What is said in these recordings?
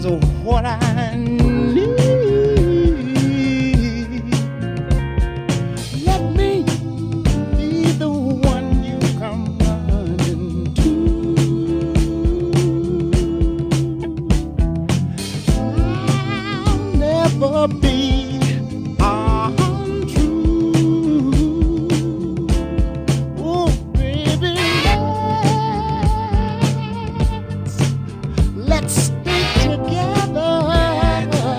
is what I need. Let me be the one you come running to. I'll never be untrue. Oh, baby, let's stay together.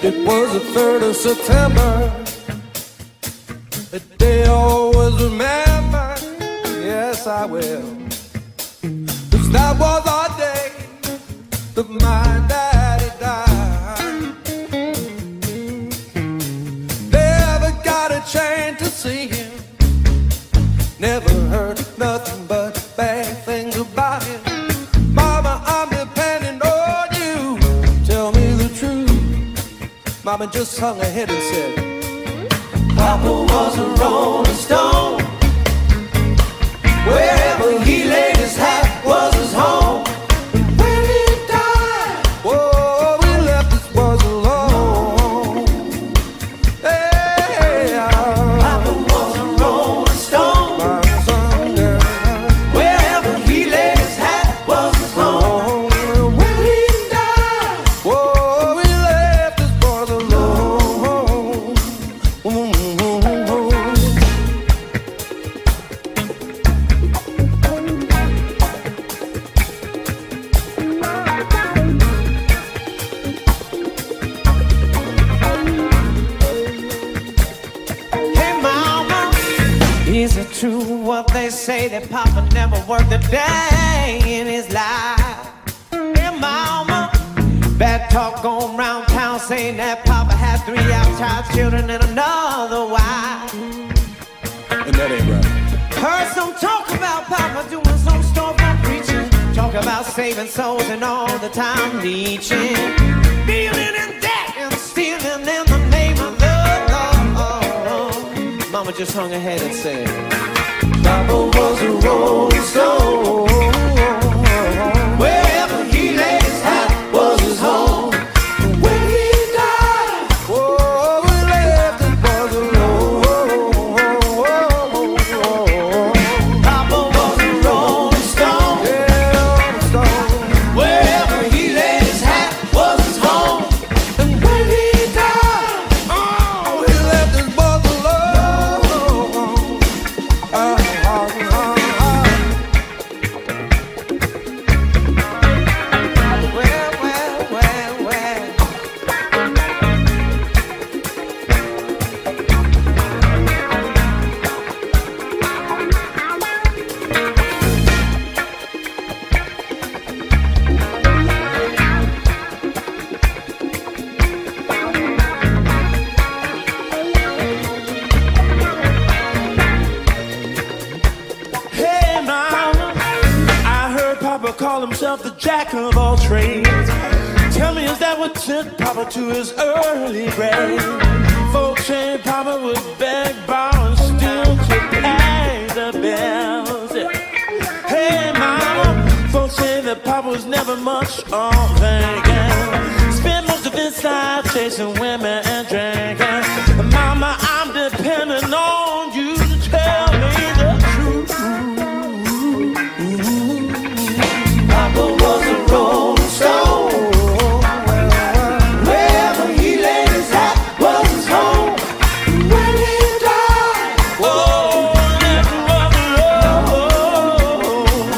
It was the 3rd of September, a day I always remember. Yes, I will. 'Cause that was our day that my daddy died. Never got a chance to see him, never heard nothing but bad things about him. Mama, I'm depending on you, tell me the truth. Mama just hung her head and said, Papa was a rolling stone. Wherever he laid his hat was his home. And when he died, whoa, we left his boys alone. Hey, Papa was a rolling stone. My son, yeah. Wherever he laid his hat was his home. And when he died, whoa, we left his boys alone. Is it true what they say that Papa never worked a day in his life? Hey mama, bad talk going round town saying that Papa had 3 outside children and another wife. And that ain't right. Heard some talk about Papa doing some storefront preaching, talk about saving souls and all the time reaching, dealing in debt and stealing in the name of love. Mama just hung her head and said, Papa was a rolling stone. Wherever he laid his hat was his home. When he died, Whoa, we left his boys alone. Papa was a rolling stone. Yeah, rolling stone. Wherever he laid his hat was his home. And when he died, Oh, he left his boys alone. well. Hey mama, I heard Papa call himself the jack of all trades. Tell me, is that what took Papa to his early grave? Folks say Papa would beg, borrow, and steal to pay the bills. Hey mama, folks say that Papa was never much on thinking. Spent most of his life chasing women and drinking. Mama, I'm depending on you to tell me the truth. Papa was a rolling stone. Wherever he laid his hat was his home. When he died, Oh, that was love.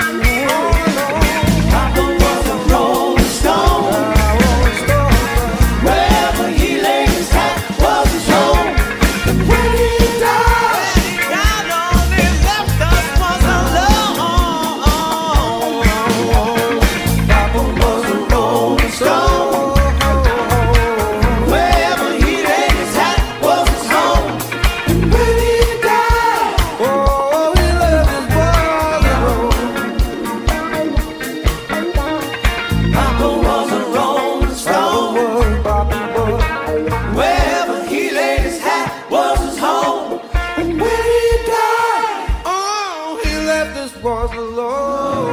Papa was a rolling stone. Wherever he laid his hat was his home. And when he died, God only left us was alone. Papa was a rolling stone. Wherever he laid his hat was his home. And when he died, Oh, he left his boys alone. Papa was a rolling stone. Papa was. Wherever he laid his hat was his home. And when he died, Oh, he left his boys alone.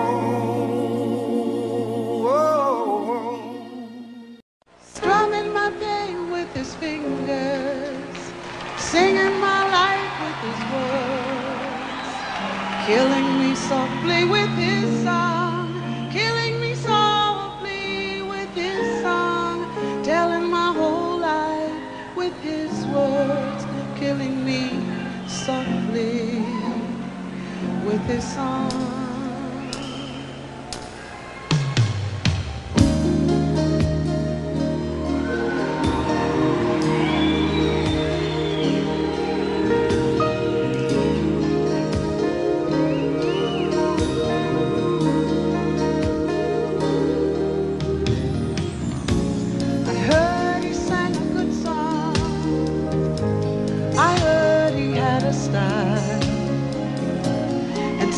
Strumming my pain with his fingers, singing my life with his words, killing me softly with his song, killing me softly with his song, telling my whole life with his words, killing me softly with his song.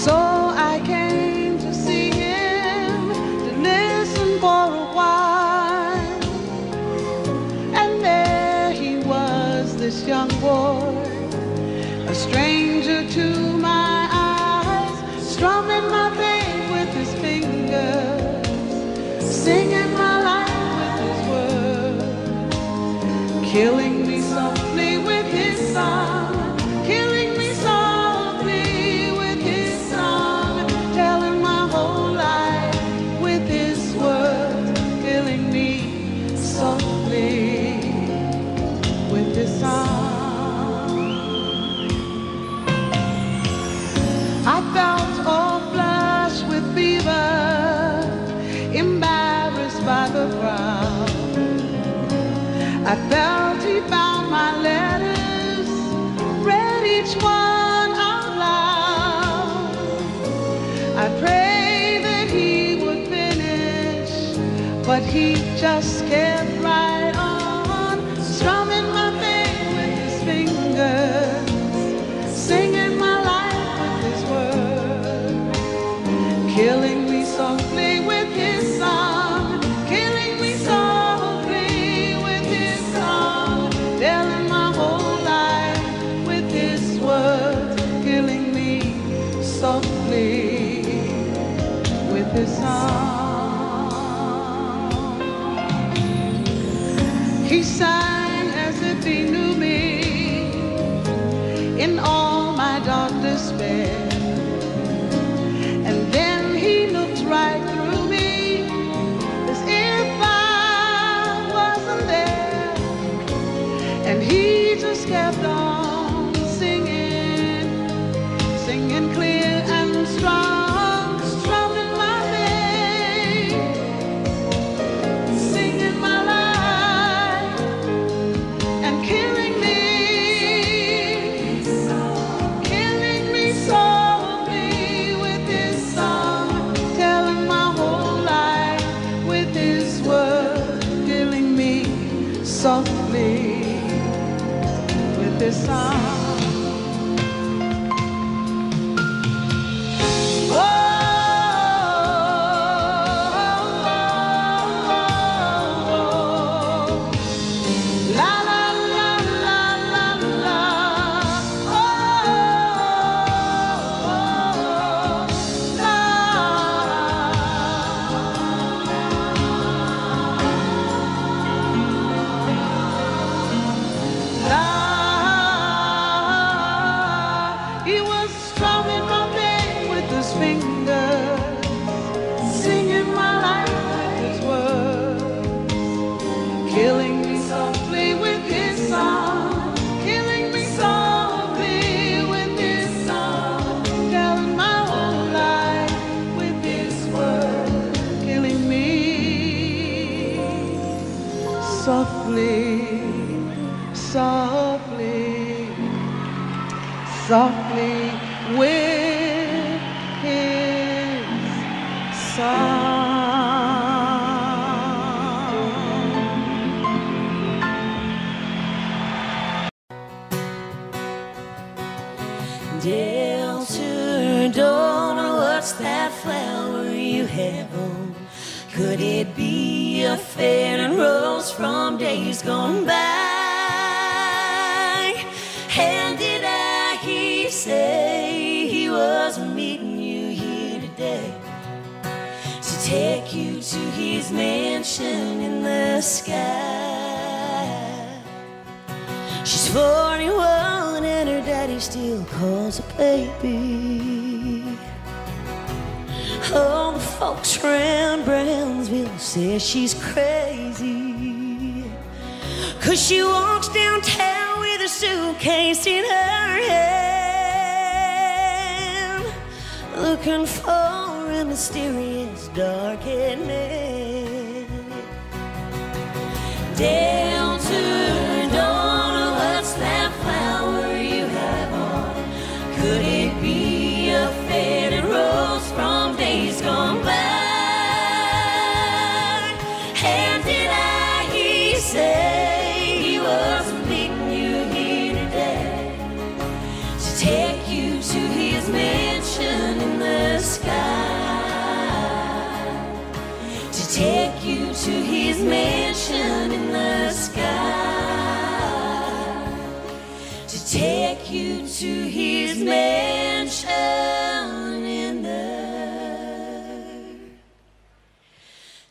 So I came to see him, to listen for a while. And there he was, this young boy, a stranger to my eyes, strumming my pain with his fingers, singing my life with his words, killing me softly with his song, killing me softly with his song, telling my whole life with his words, killing me softly with his song. I felt all flushed with fever, embarrassed by the crowd. I felt he found my letters, read each one out loud. I prayed that he would finish, but he just kept right on, strumming my pain with his fingers, singing my life with his words, killing me softly with his song, killing me softly with his song, telling my whole life with his words, killing me softly with his song. He sang as if he knew me in all my dark despair. And then he looked right through me as if I wasn't there. And he just kept on singing, singing clear and strong, strumming my pain, singing my life, and killing me softly with his song, telling my whole life with his words, killing me softly with his song. He was strumming my pain with his fingers, singing my life with his words, killing me softly with his song, killing me softly with his song, telling my whole life with his words, killing me softly, softly, softly with his song. Delta Dawn, what's that flower you have on? Could it be a fading rose from days gone by? And did I hear you say he was meeting you here today to take you to his mansion in the sky? She's 41 and her daddy still calls her baby. All the folks around Brownsville say she's crazy, 'cause she walks downtown with a suitcase in her hand, looking for a mysterious dark-haired man. Delta Dawn, what's that flower you have on? Could it be a faded rose from days gone by? And did I hear you say he was meeting you here today to take you to his mansion in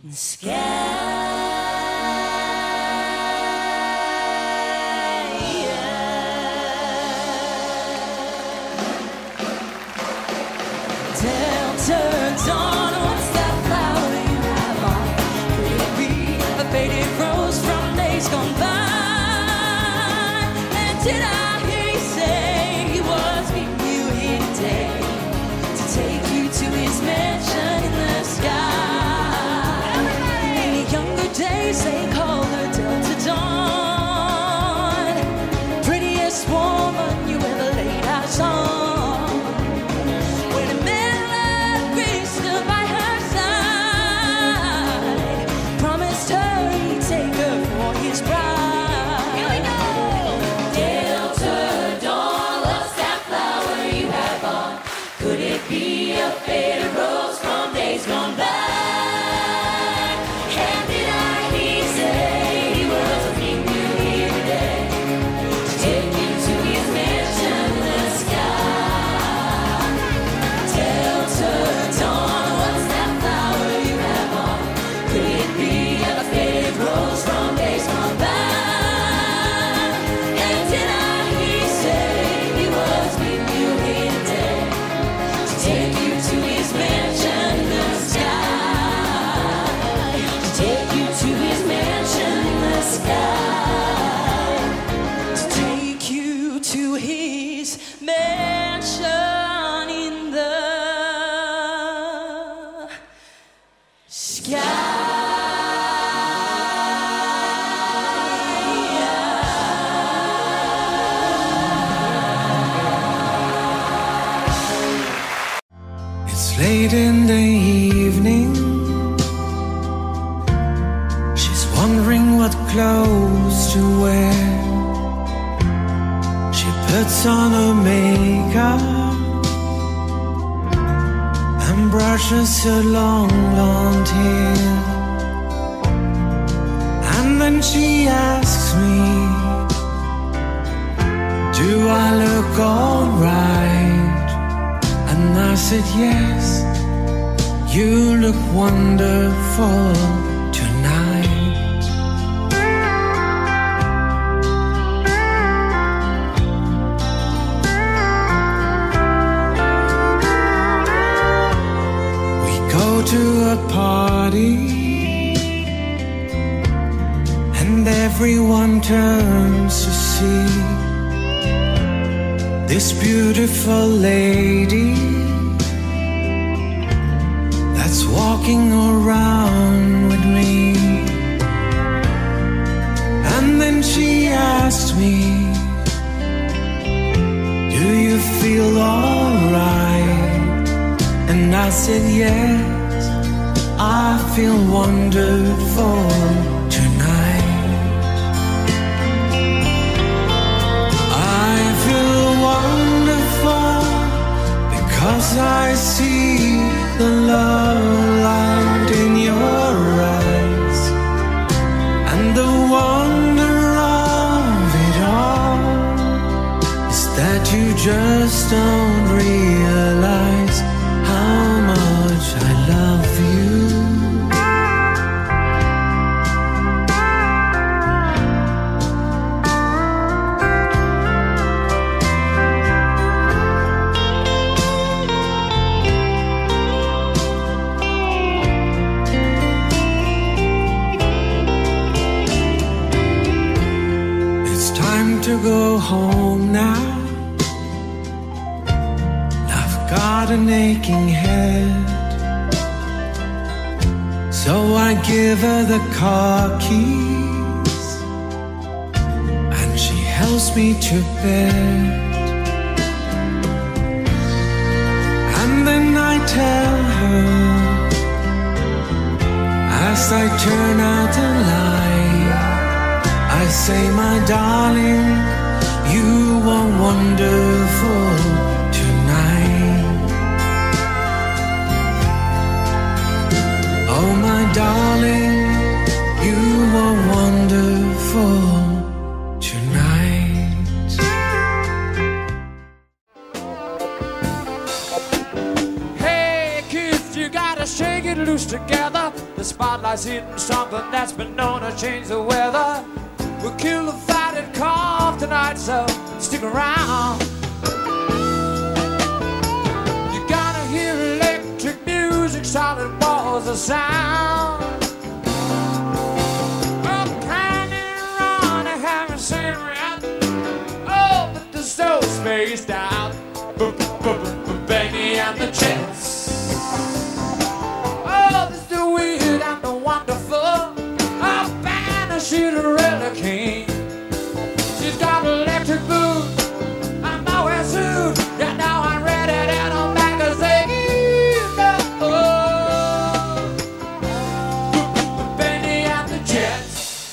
Late in the evening, she's wondering what clothes to wear. She puts on her makeup and brushes her long blonde hair. And then she asks me, do I look alright? And I said, yes, you look wonderful tonight. We go to a party and everyone turns to see this beautiful lady that's walking around with me. And then she asked me, do you feel alright? And I said, yes, I feel wonderful tonight. I feel wonderful because I see the love light in your eyes, and the wonder of it all is that you just don't realize how much I love you. To go home now, I've got an aching head, so I give her the car keys and she helps me to bed. And then I tell her, as I turn out the light, I say, my darling, you are wonderful tonight. Oh, my darling, you are wonderful tonight. Hey, kids, you gotta better shake it loose together. The spotlight's hitting something that's been known to change the weather. We'll kill the fatted calf tonight, so stick around. You're gonna hear electric music, solid walls of sound. So spaced out, Benny and the Jets. Oh, this is the weird and the wonderful. A band of Cinderella King. She's got electric boots, I'm nowhere soon. Yeah, now I'm ready and I'm back to say, Benny and the Jets.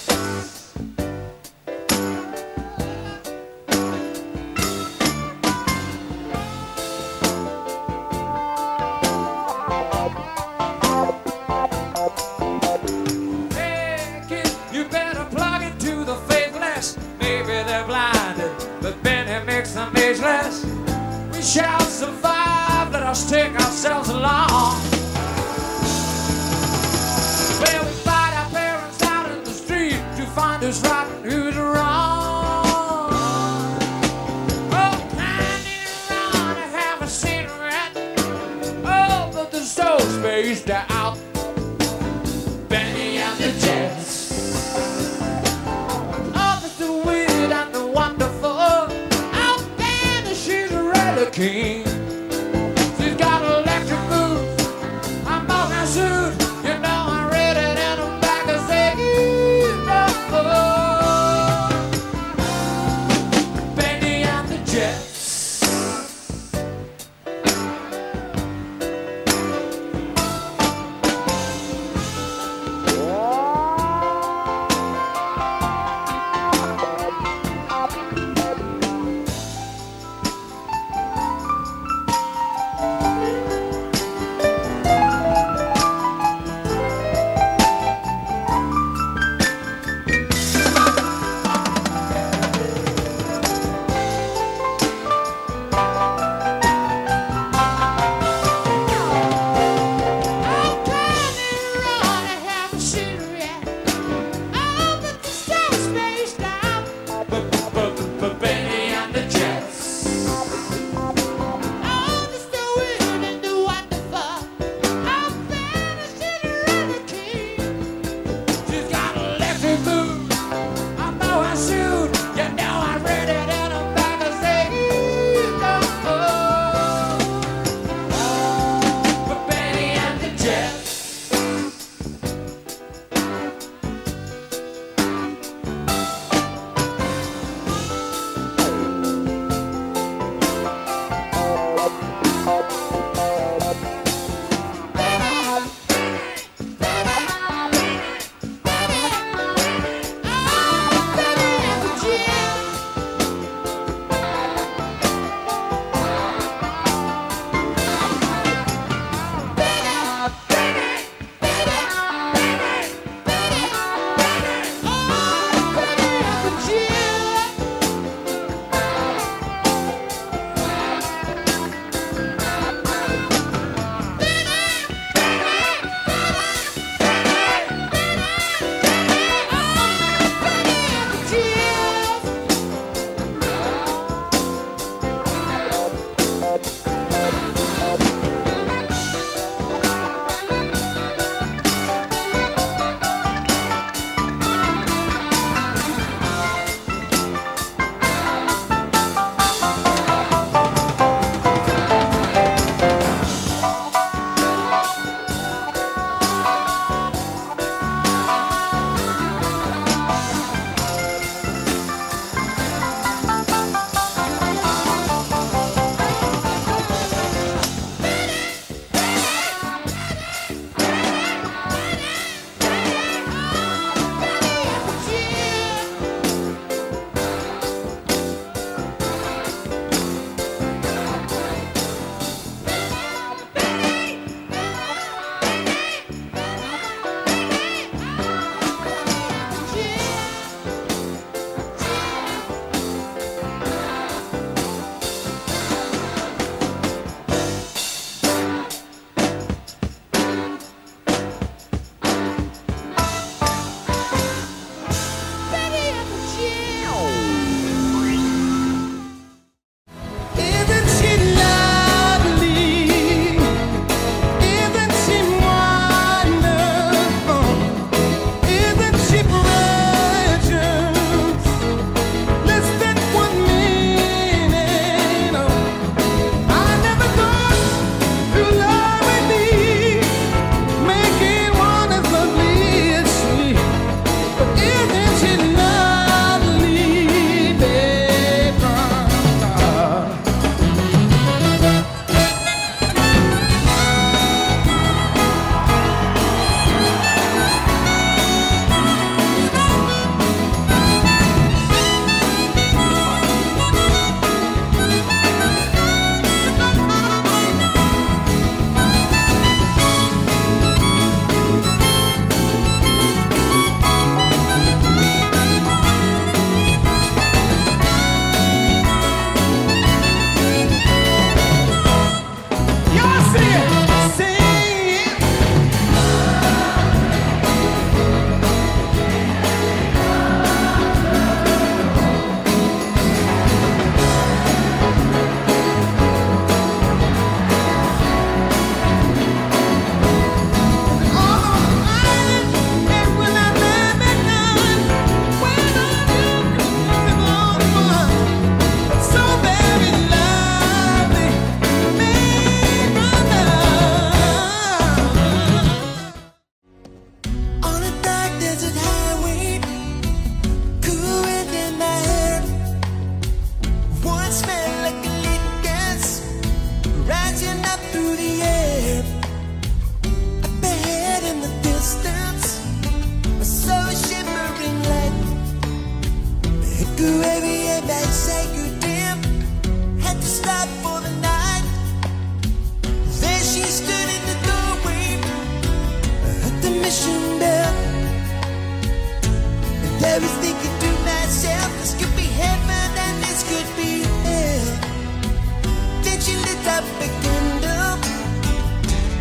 Ageless. We shall survive, let us take ourselves along. Well, we fight our parents out in the street to find who's right and who's wrong. Oh, candy run and have a cigarette. Oh, but the soul spaced out. Benny and the Jets. Oh, it's the weird and the wonderful. King. She's got electric boots, I'm walking suit. You know I'm ready and I'm back to say, Benny and the Jets.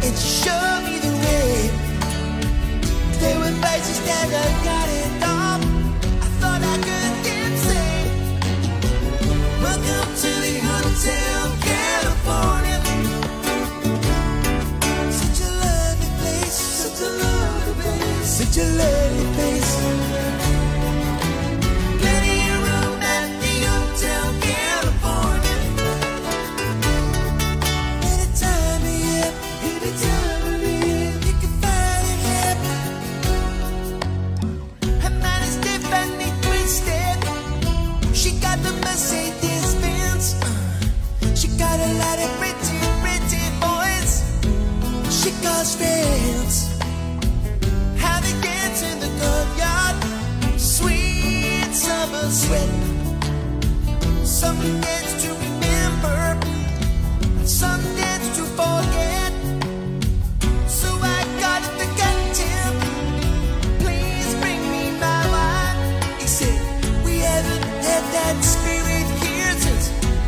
and she showed me the way. There were places that I got it off. I thought I could get safe. Welcome to the Hotel California. Such a lovely place, such a lovely place, such a lovely place. Plenty of room at the Hotel California. Anytime of year, you can find it here. Her mind is differently twisted. She got the Mercedes Benz. She got a lot of pretty, pretty boys. She calls friends. How they dance in the courtyard. Sweet summer sweat. Some dance to remember, some dance to forget. So I got the captain. Please bring me my wine. He said, we haven't had that spirit here since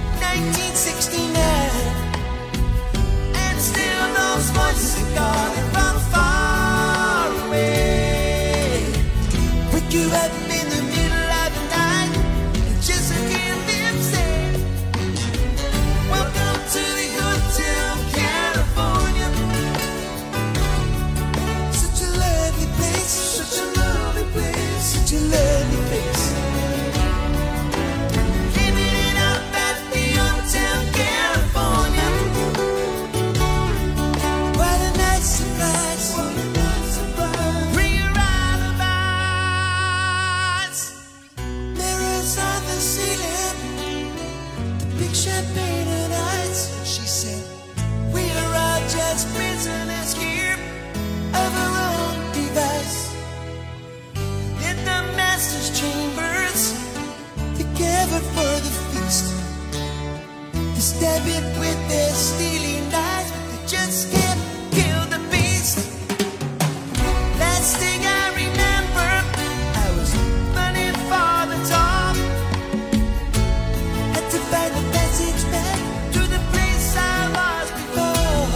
1969. And still those voices are calling from far away. Wake you up in the middle of the night and just hear them say, welcome to the Hotel California. Such a lovely place, such a lovely place, such a lovely place. Living it up at the Hotel California. What a nice surprise, what a nice surprise. Bring her out of eyes. Mirrors on the ceiling, big champagne and ice. And she said, we are all just prisoners here of our own device. In the master's chambers, they gathered for the feast. They stab it with their steely knives, but they just can't kill the beast. Last thing I remember, I was running for the top. Had to find the passage back to the place I was before.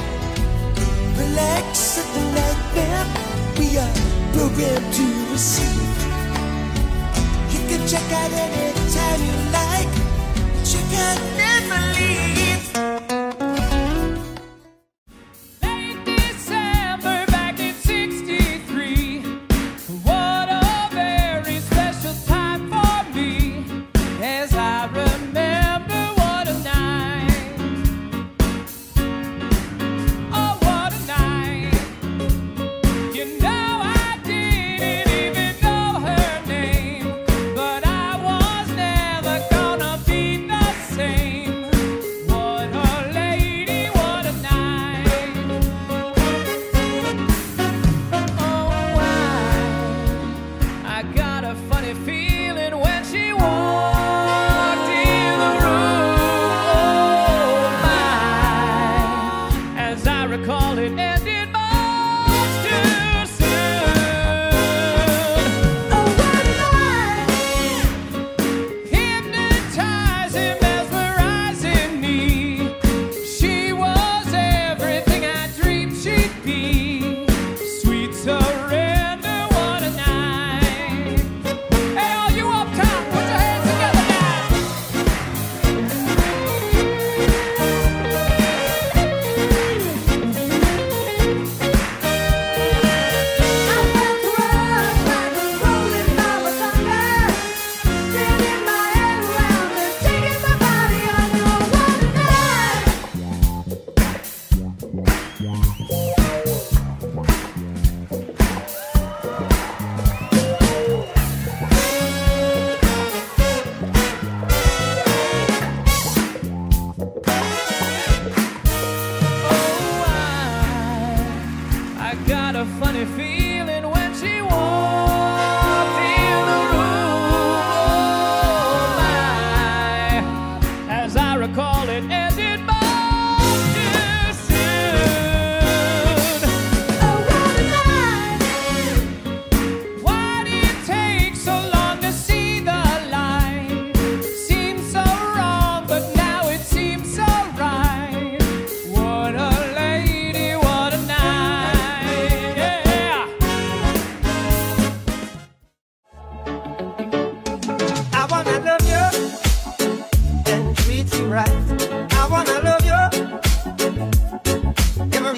Relax at the night lamp, we are programmed to receive. You can check out anytime you like, but you can never leave. Late December back in '63. What a very special time for me. As I remember, what a night. Oh, what a night. You know, I didn't even know her name, but I was never gonna be the same. What a lady, what a night. Oh, I got a funny feeling when she walked in the room. Oh, my. As I recall, it ended much too soon. Oh, what a night. Hypnotizing, mesmerizing me. She was everything I dreamed she'd be. Sweet surrender, what a night. Hey, all you up top, put your hands together now.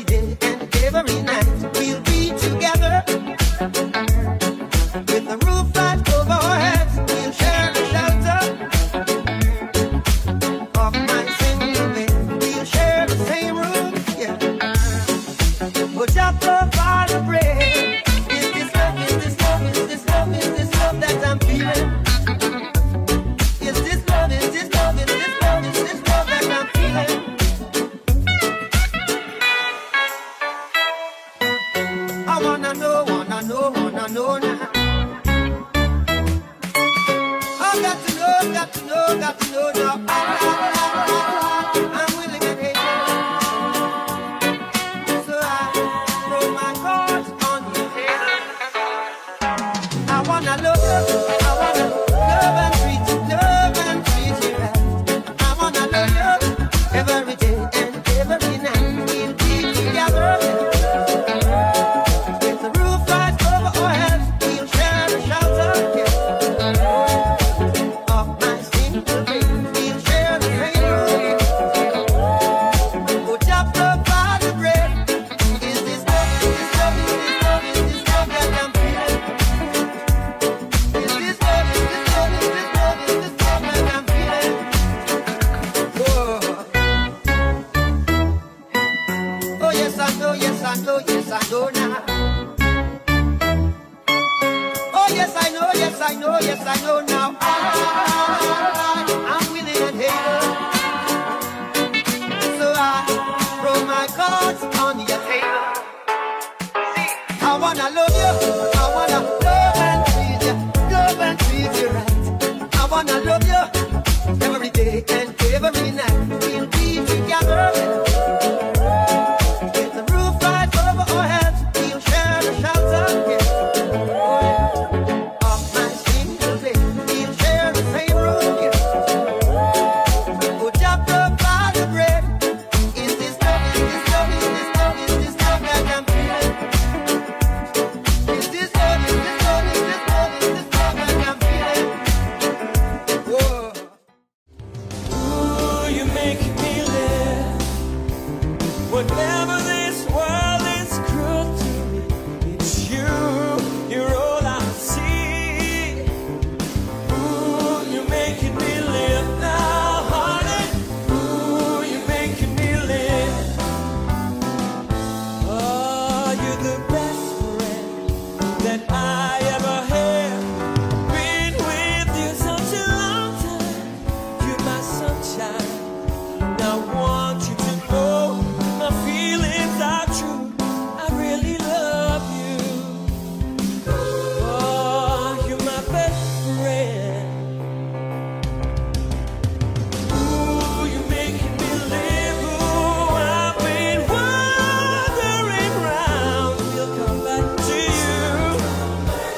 every day and every night we'll be together. With the roof right over our heads, we'll share the shelter of my single bed. We'll share the same room, yeah. But just provide the bread. Is this love, is this love, is this love, is this love that I'm feeling? Is this love, is this love, is this love, is this love that I'm feeling? I wanna know now. I got to know now. I'm willing and able. So I throw my cards on your table. I wanna love you. I wanna love and treat you right. I wanna love you every day and every night. We'll be together. With the roof right over our heads, we'll share the shelter, yeah, of my single bed. We'll share the same room. Oh, chop up by the bread. Is this love, is this love, is this love, is this love that I'm feeling? Is this love, is this love, is this love, is this love that I'm feeling? Whoa. Oh, yes, I know, yes, I know, yes, I know now. Oh, yes, I know, yes, I know, yes, I know now. I'm willing and able. So I throw my cards on your table. I wanna love you, I wanna love and treat you right. I wanna love you every day and every night. We'll be together. With the roof right over our heads, we'll share the shelter, yeah. Of my single bed, we'll share the same room, yeah. Oh, chop up by the bread. Is this love, is this love, is this love, is this love that I'm feeling? Is this love, is this love, is this love, is this love that I'm feeling? Whoa. Ooh, you make me live. Whatever this world is cruel to me, it's you. You're all I see. Ooh, you're making me live now, honey. Ooh, you're making me live. Oh, you're the best friend that I ever had. Been with you such a long time. You're my sunshine. And I want you to know my feelings are true. I really love you. Oh, you're my best friend. Ooh, you're making me live. Ooh, I've been wandering round. We'll come back to you.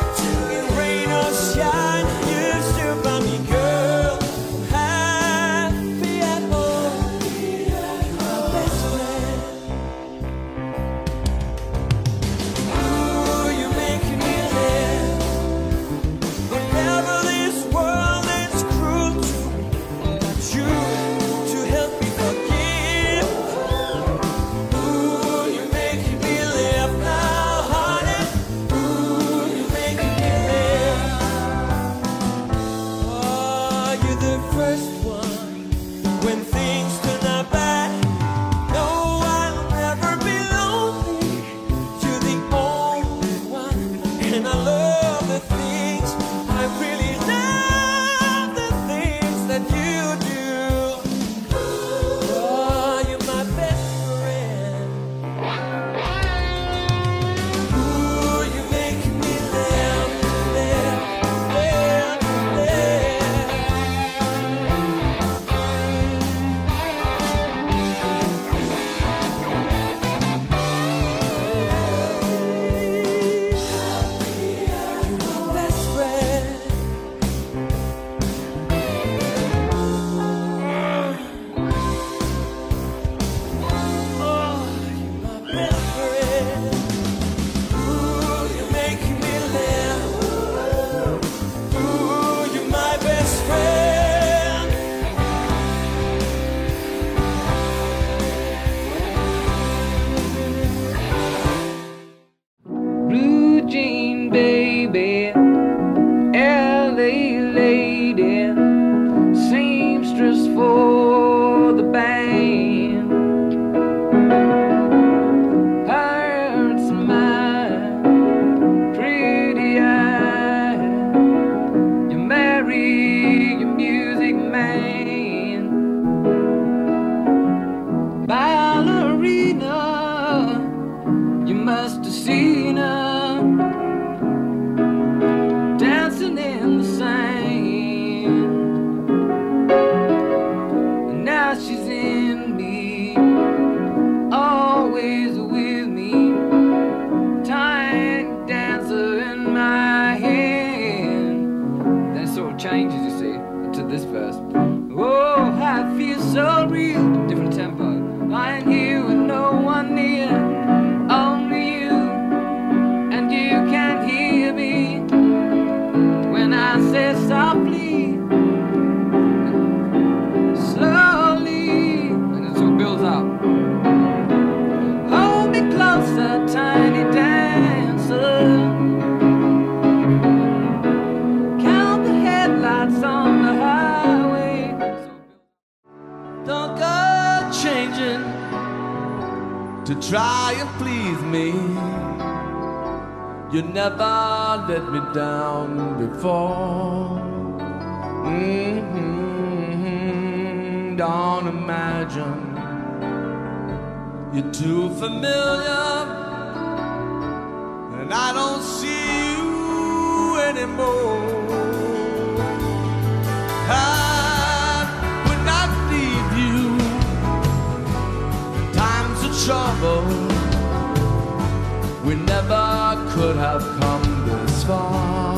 must have seen her dancing in the sand, and now she's in me, always with me, tiny dancer in my hand. Then it sort of changes, you see, to this verse. Oh, I feel so real, different tempo. I ain't here with no one near, only you, and you can hear me when I say softly, slowly, and it all builds up. Hold me closer, tiny dancer. Count the headlights on the highway. Don't go changing to try and please me. You never let me down before. Don't imagine you're too familiar, and I don't see you anymore. I would not leave you in times of trouble. We never could have come this far.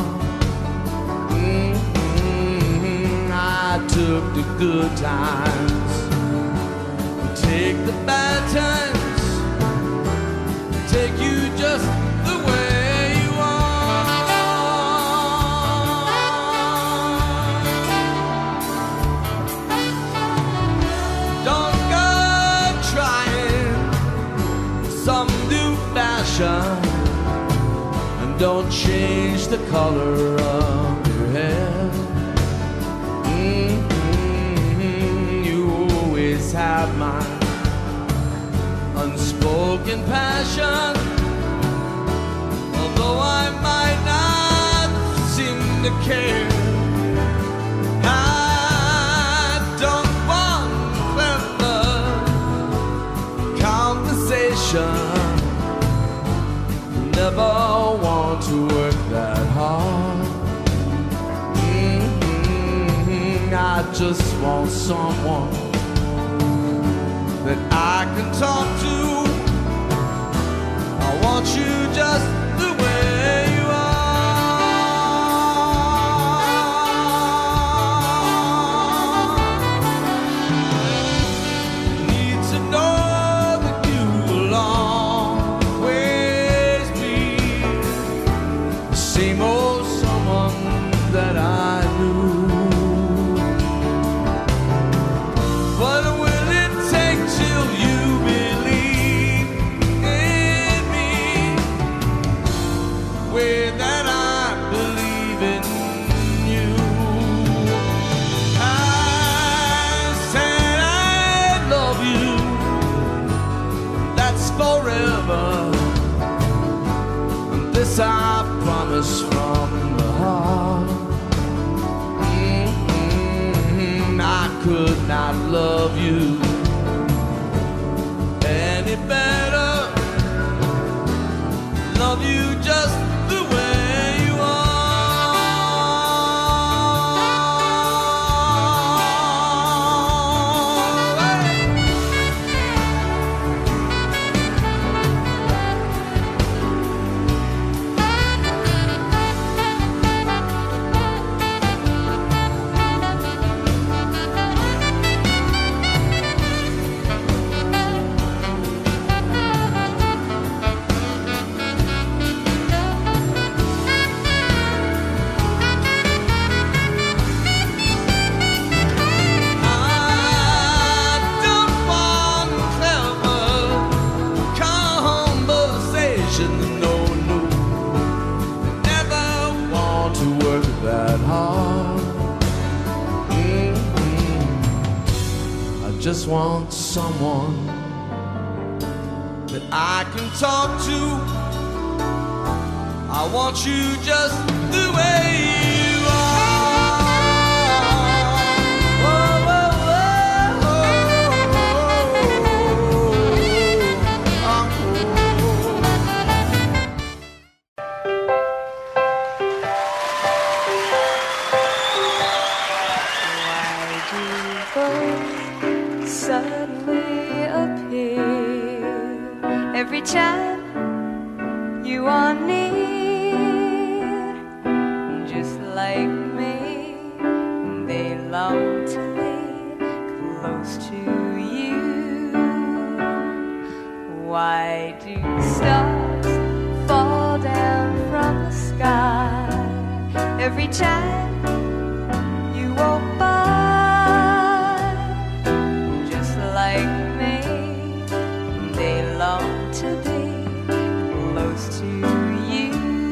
I took the good times, take the bad times, take you just the way you are. Don't go trying some new fashion, and don't change the color of your hair. You always have my unspoken passion, although I might not seem to care. I don't want clever conversation, never want to work that hard. I just want someone that I can talk to. I want you just the way you are. Need to know that you will always be the same old someone that I knew. I promise from the heart. I could not love you any better. Love you just the way you are. Just want someone that I can talk to. I want you just the way you are. Oh, oh, oh, oh, oh, oh, oh. every time you are near, just like me, they long to be close to you. Why do stars fall down from the sky every time you walk by? Just like me, they long to be close to you.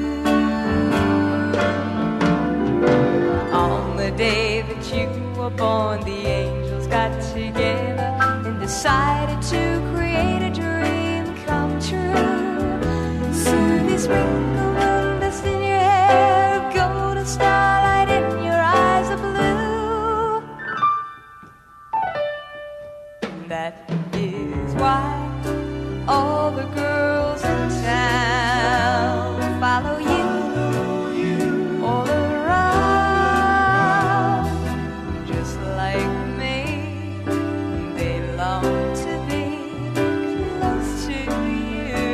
On the day that you were born, the angels got together and decided to create a dream come true. So they sprinkle moon dust in your hair, golden starlight in your eyes of blue. That is why all the girls in town follow you all around. Just like me, they long to be close to you.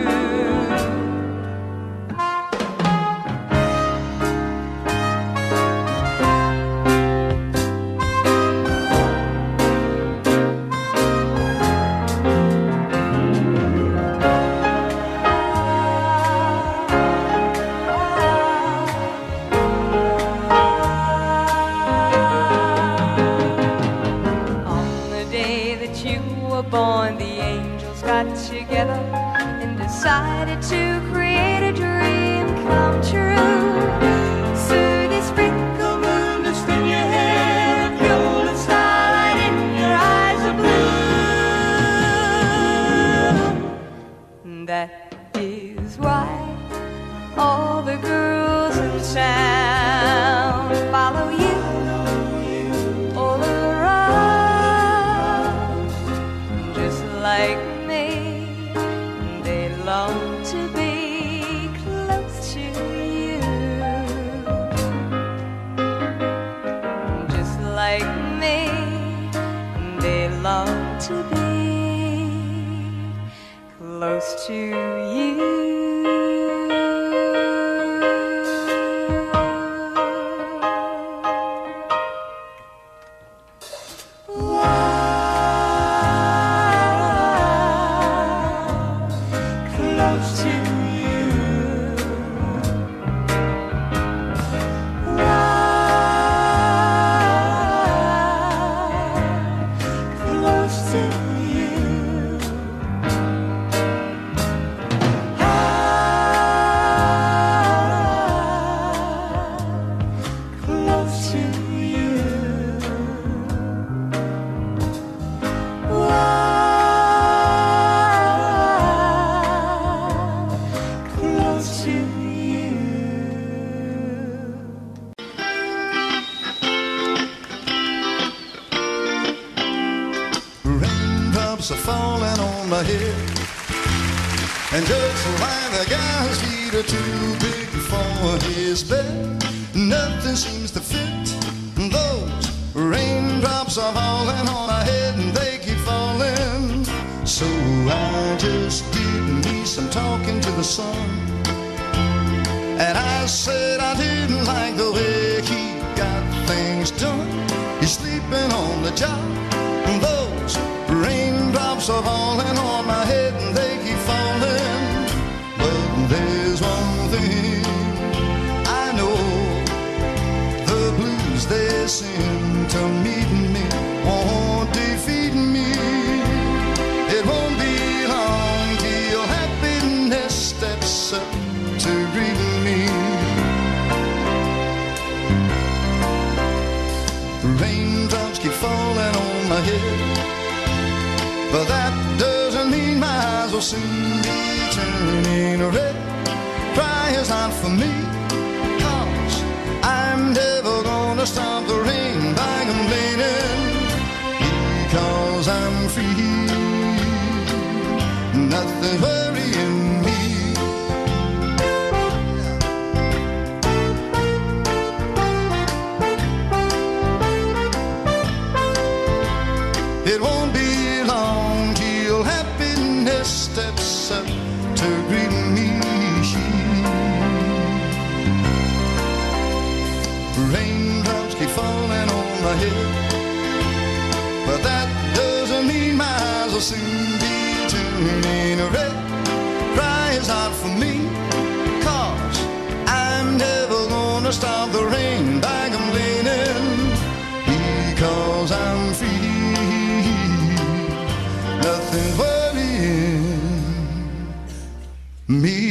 Born, the angels got together and decided to create a dream come true. So they sprinkle moon dust in your hair, golden starlight in your eyes of blue. That is why all the girls in town follow you all around. Like me, they long to be close to you. Just like me, they long to be close to you. Are falling on my head, and just like the guy's feet are too big for his bed, nothing seems to fit. Those raindrops are falling on my head, and they keep falling. So I just did me some talking to the sun, and I said I didn't like the way he got things done. He's sleeping on the job. Those raindrops are falling on my head, and they keep falling. But there's one thing I know, the blues they seem to meet me won't defeat me. It won't be long till happiness steps up to greet me. Raindrops keep falling on my head, but that doesn't mean my eyes will soon be turning red. Cry is not for me, 'cause I'm never gonna stop the rain by complaining, because I'm free. Nothing's worrying me. It won't be long till happiness steps up to greet me. Raindrops keep falling on my head, but that doesn't mean my eyes will soon be turning red. Cry is not for me, 'cause I'm never gonna stop the rain by complaining, because I'm free. Nothing's worrying me.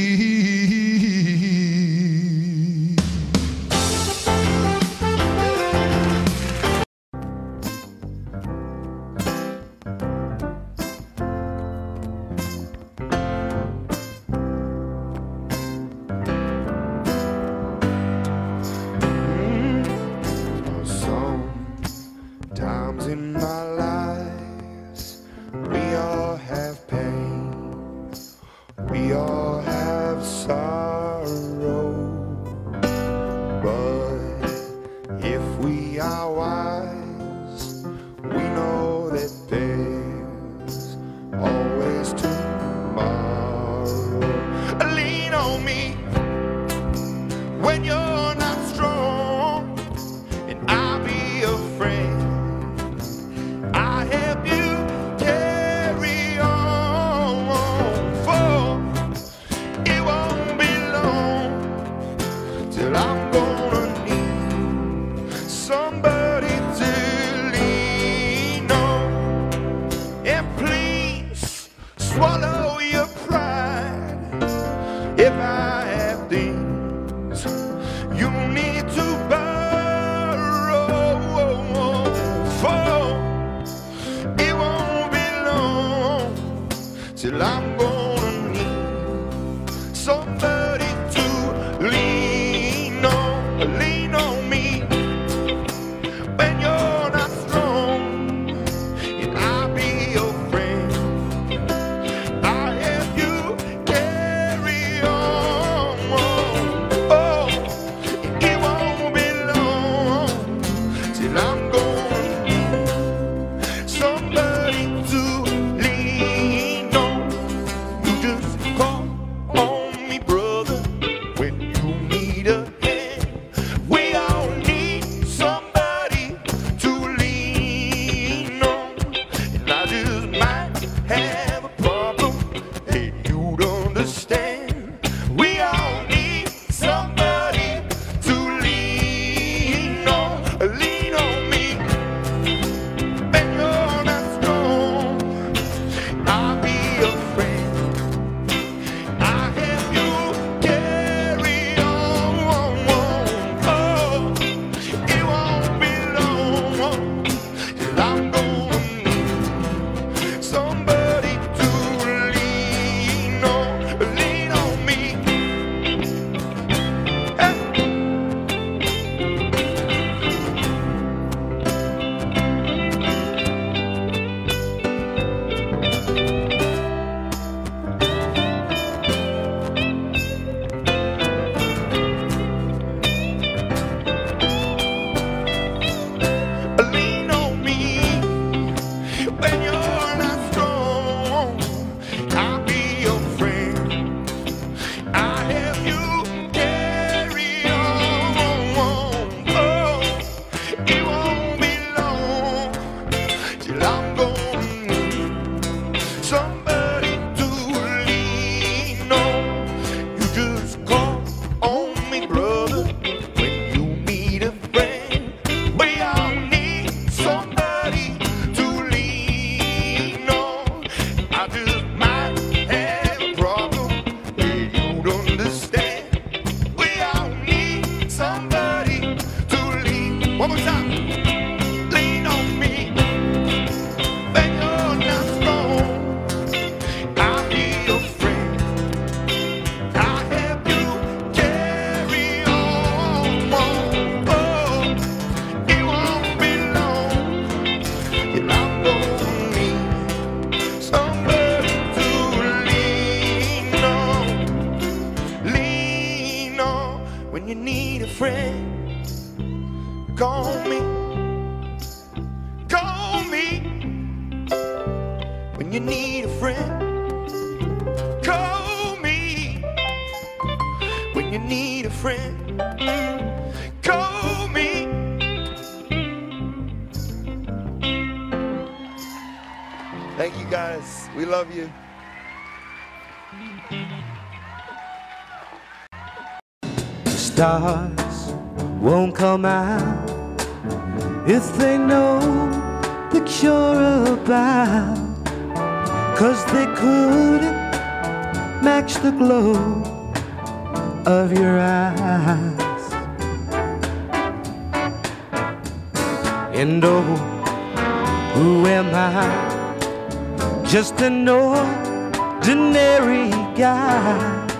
Sometimes in my lives, we all have pain, we all have sorrow, but if we are wise, we know that there's always tomorrow. Lean on me when you're not strong, and I'll be a friend. I help you carry on, for it won't be long till I'm gonna need somebody to lean on. And please swallow your pride if I have things you need to borrow, for it won't be long till I'm gonna need somebody to lean on. Lean on me when you're not strong, and I'll be your friend. I help you carry on. Oh, it won't be long till I'm gonna need somebody to lean on. You just call on me, brother, when you need a hand. We all need somebody to lean on, and I just might have a problem that you'd understand. We all need somebody to lean on. Lean on me when you're not strong. I'll be your friend. I help you carry on. Oh, it won't be long till I'm gonna need somebody to lean on. Lean on me. Hey. Lean on me when you're not strong. I'll be your friend. I help you carry on. Oh, it won't be long till I'm gonna need somebody to lean on. You just call on me, brother, when you need a friend. We all need somebody to lean on. I just might have a problem that you'd understand. We all need somebody to lean. One more time. Lean on me when you're not strong. I'll be your friend. I help you carry on. Oh, it won't be long till I'm gonna need somebody to lean on. Lean on when you need a friend. Call me. Call me when you need a friend. Call me. need a friend, call me. Thank you guys. We love you. Stars won't come out if they know the cure about, 'cause they couldn't match the glow of your eyes. And oh, who am I? Just an ordinary guy,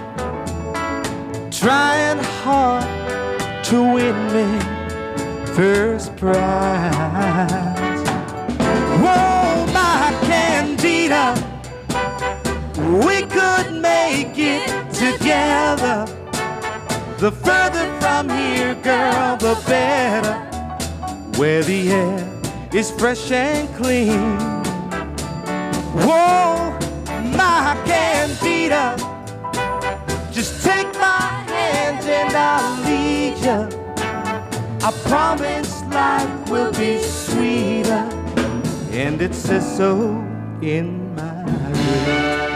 trying hard to win me first prize. Whoa, my Candida, we could make it together. The further from here, girl, the better, where the air is fresh and clean. Whoa, my Candida, just take my hand and I'll lead you. I promise life will be sweeter, and it says so in my will.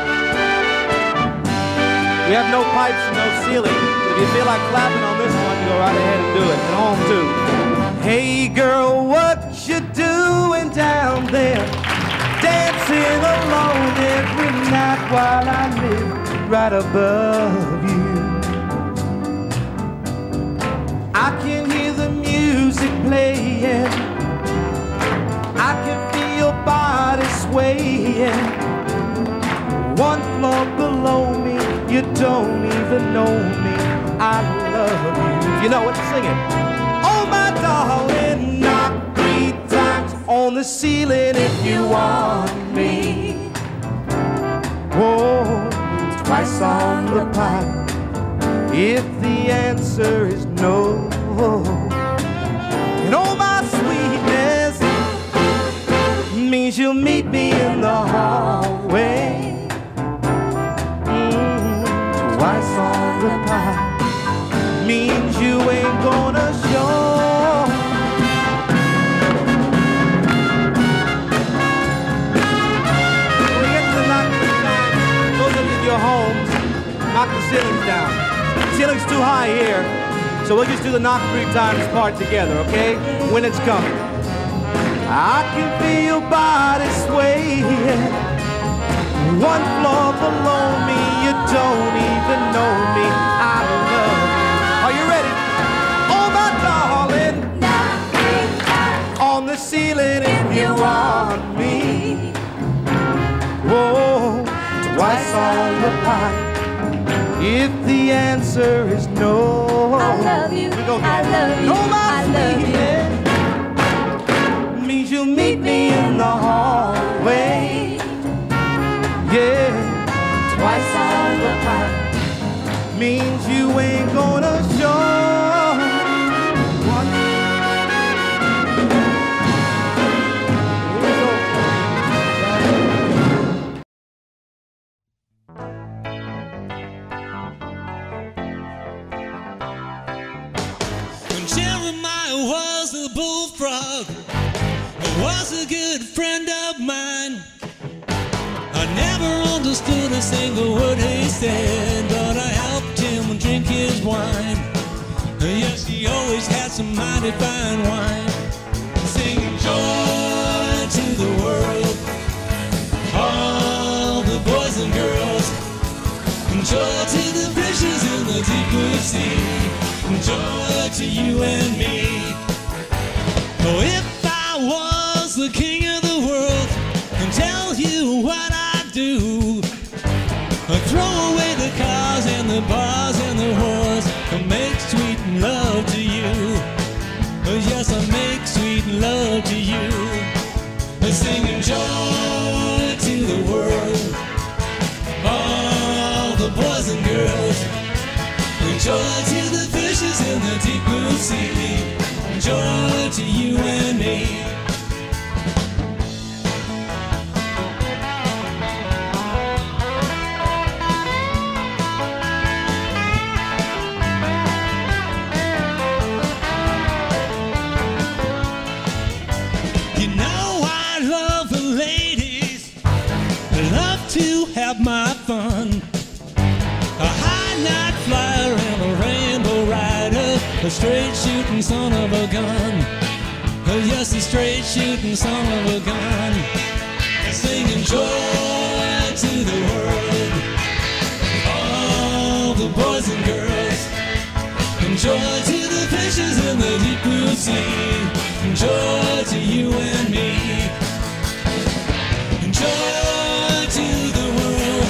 We have no pipes and no ceiling, but if you feel like clapping on this one, go right ahead and do it. At home too. Hey girl, what you doing down there? Dancing alone every night while I live right above you. I can hear the music playing, I can feel your body swaying. One floor below me, you don't even know me. I love you. You know what? Sing it. Oh my darling, knock 3 times on the ceiling if you want me. Whoa, twice on the pipe if the answer is no. And oh my sweetness means you'll meet me in the hallway. Twice on the pipe means you ain't gonna show. When we get to the knock 3 times, those of you in your homes, knock the ceilings down. The ceiling's too high here, so we'll just do the knock 3 times part together, okay? When it's coming. I can feel your body swaying. One floor below me, you don't even know me. I love you. Are you ready? Oh my darling, on the ceiling if you want me. Whoa, twice on the pipe if the answer is no. I love you, I love you, No, my I love you. Means you'll meet me in the hallway. Yeah, twice on the pipe means you ain't gonna show. When Jeremiah was a bullfrog, was a good friend of mine. I never understood a single word he said, but I helped him drink his wine. Yes, he always had some mighty fine wine. Singing joy to the world, all the boys and girls. Joy to the fishes in the deep blue sea. Joy to you and me. Oh, if I was the king of the world and tell you what I do, I throw away the cars and the bars and the whores and make sweet love to you. Oh yes, I make sweet love to you. Singing joy to the world, all the boys and girls. Joy to the fishes in the deep blue sea. Joy to you and me. a straight shooting son of a gun. Oh yes, a straight shooting son of a gun. Singing joy to the world, all the boys and girls. And joy to the fishes in the deep blue sea. And joy to you and me. And joy to the world,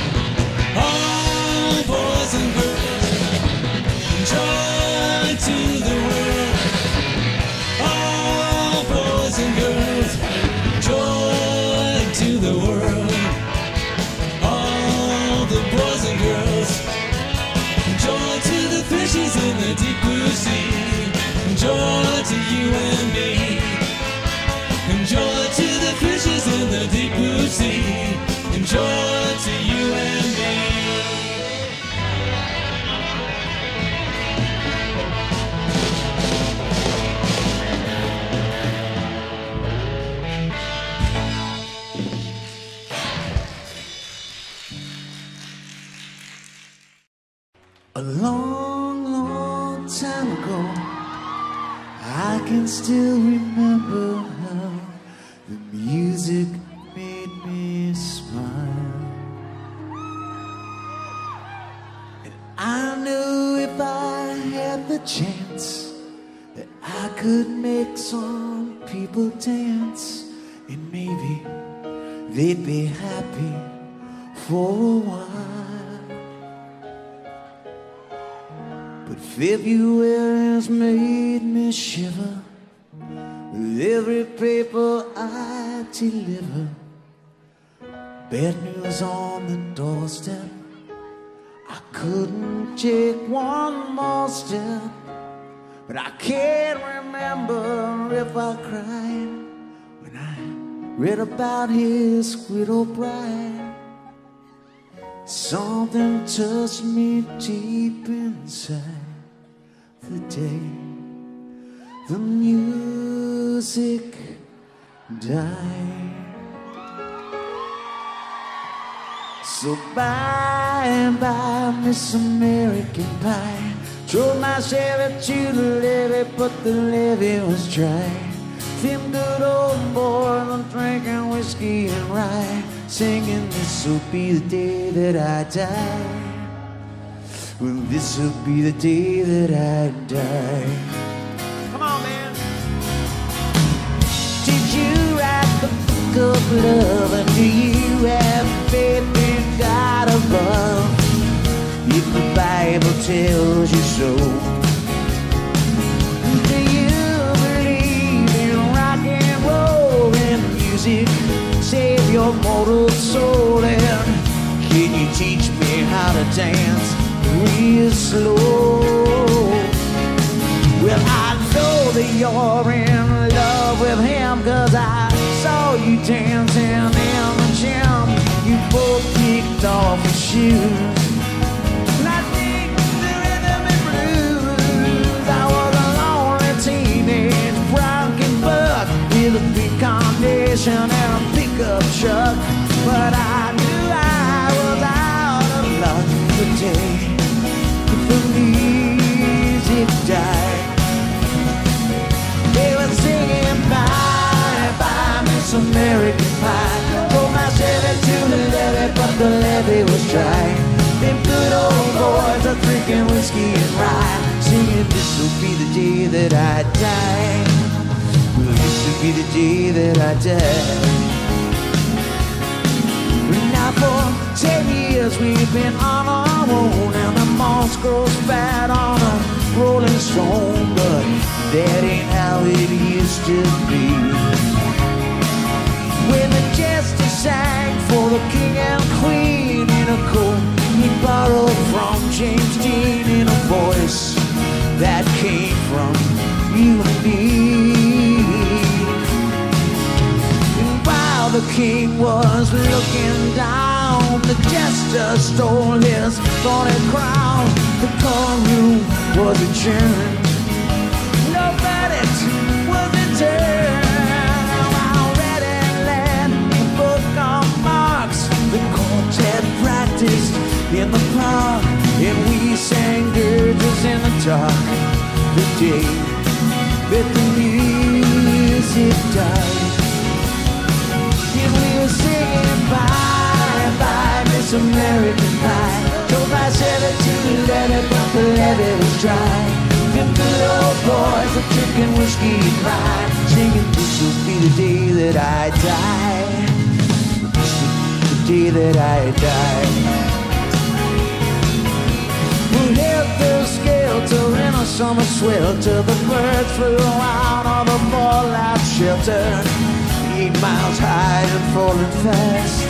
all boys and girls. And joy to the world, all boys and girls. Joy to the world, all the boys and girls. Joy to the fishes in the deep blue sea. Joy to you and me. And joy to the fishes in the deep blue sea. And joy to you and me. A long, long time ago, I can still remember how the music made me smile. And I knew if I had the chance that I could make some people dance, and maybe they'd be happy for a while. But February has made me shiver with every paper I deliver. Bad news on the doorstep, I couldn't take one more step. But I can't remember if I cried when I read about his widow bride. Something touched me deep inside the day the music died. So bye, bye, Miss American Pie. Drove my Chevy to the levee, but the levee was dry. Them good old boys are drinking whiskey and rye, singing, this'll be the day that I die. Well, this'll be the day that I die. Come on, man. Did you write the book of love, and do you have faith in God above? If the Bible tells you so, do you believe in rock and roll and music save your mortal soul? And can you teach me how to dance real slow? Well, I know that you're in love with him, 'cause I saw you dancing in the gym. You both kicked off your shoes. And I think the rhythm and blues. I was a lonely teenage broken buck with a big combination and a pickup truck. But I knew I was out of luck the day the music died. They were singing bye, bye, Miss American Pie. Drove my Chevy to the levee, but the levee was dry. Them good old boys are drinking whiskey and rye, singing, this'll be the day that I die. Well, this'll be the day that I die. Now for 10 years we've been on our own, and the moss grows fat on a rolling stone. But that ain't how it used to be. When the jester sang for the king and queen in a coat he borrowed from James Dean, in a voice that came from you and me. While the king was looking down, the jester stole his thorny crown. The courtroom was adjourned, no verdict was returned. While Red and Land, the book of marks, the quartet practiced in the park, and we sang dirges in the dark. the day that the music died. And we were singing bye, bye, Miss American Pie. Told my sailor to let it, but the levee was dry. Them good old boys are drinking whiskey and rye, singing, this will be the day that I die. This will be the day that I die. Well, helter-skelter in a summer swelter, the birds flew out of the fallout shelter, 8 miles high and falling fast.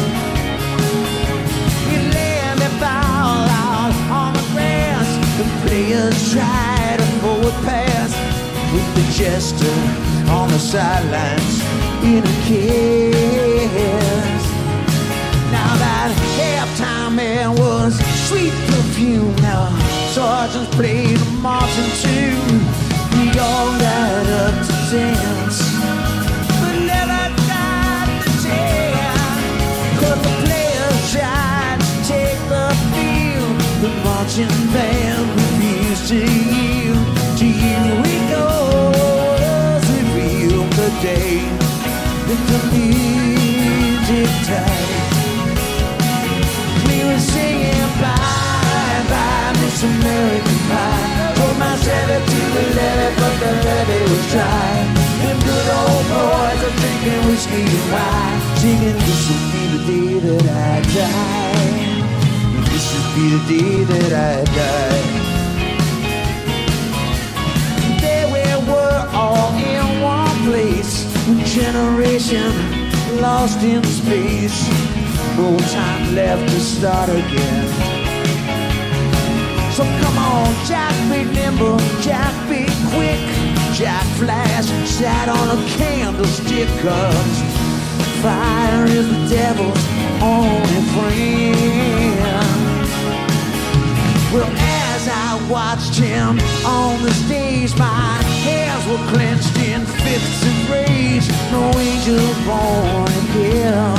We landed foul out on the grass. The players tried a forward pass with the jester on the sidelines in a kiss. Now that halftime air was sweet perfume. Now sergeants played a marching tune. We all got up to dance, but never got the chance. 'Cause the players tried to take the field, the marching band refused to yield. To you we go, reveal the day that the music died. We were singing bye, bye, Miss American Pie. Told my sailor to the levee, but the levee was dry. Them good old boys are drinking whiskey and rye, singing, this will be the day that I die. This will be the day that I die. There we were all in one place, one generation lost in space. No time left to start again. So come on, Jack, be nimble, Jack, be quick, Jack Flash sat on a candlestick, 'cause fire is the devil's only friend. Well, as I watched him on the stage, my hands were clenched in fists of rage. No angel born again.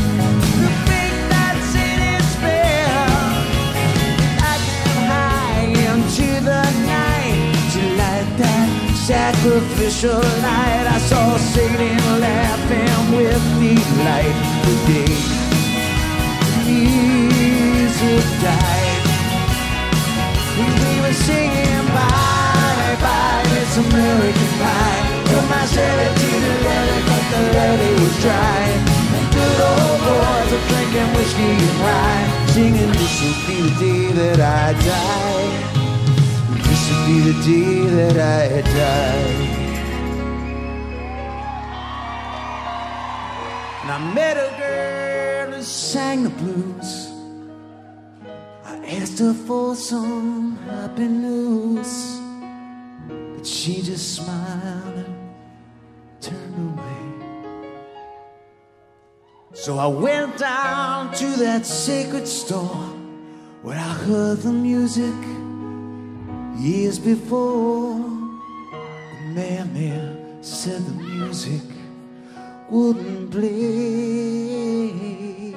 To the night, to light that sacrificial light, I saw Satan laughing with delight. The day the music died, we were singing bye, bye, Miss American Pie. Told my sailor to the levee, but the levee was dry. And good old boys are drinking whiskey and rye, singing, this will be the day that I die. This will be the day that I die. And I met a girl who sang the blues. I asked her for some happy news, but she just smiled and turned away. So I went down to that sacred store where I heard the music years before. The mailman said the music wouldn't play,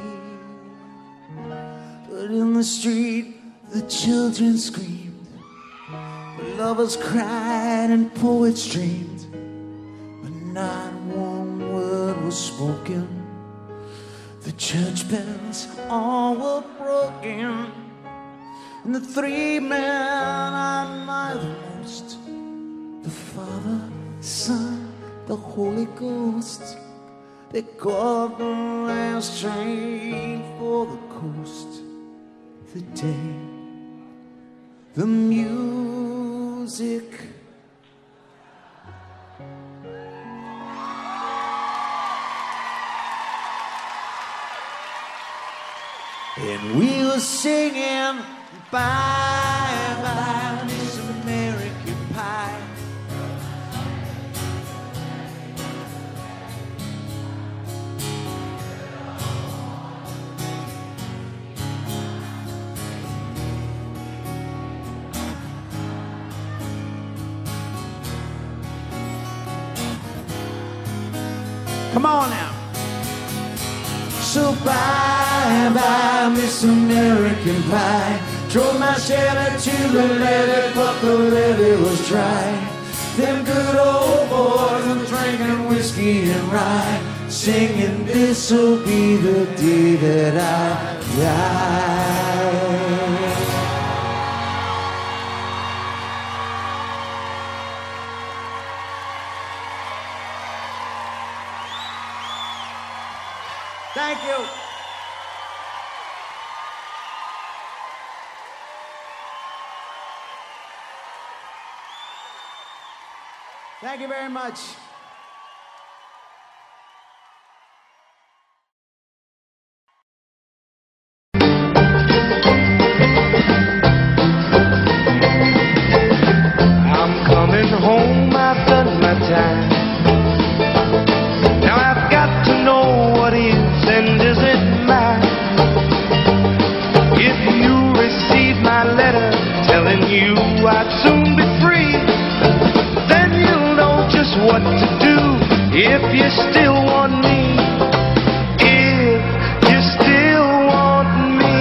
but in the street the children screamed, the lovers cried and poets dreamed, but not one word was spoken. The church bells all were broken, and the 3 men I admire the most, the Father, Son, the Holy Ghost, they caught the last train for the coast. The day the music and we were singing bye, bye, Miss American Pie. Come on now. So bye, bye, Miss American Pie. Drove my Chevy to the levee, but the levee was dry. Them good old boys were drinking whiskey and rye, singing, this'll be the day that I die. Thank you. Thank you very much. I'm coming home, I've done my time. Now I've got to know what is and isn't mine. If you receive my letter telling you I'd soon be free, then you'll know just what to do if you still want me. If you still want me.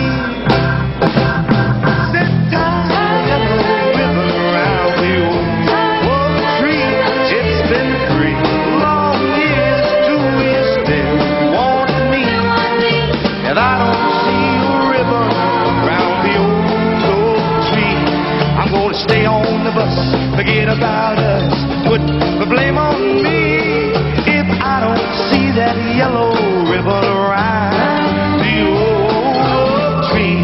Set time and the ribbon around the old tree. It's been 3 long years. Do you still want me? And I don't see a ribbon around the old tree. I'm gonna stay on the bus, forget about us, put the blame on me if I don't see that yellow ribbon around the old tree.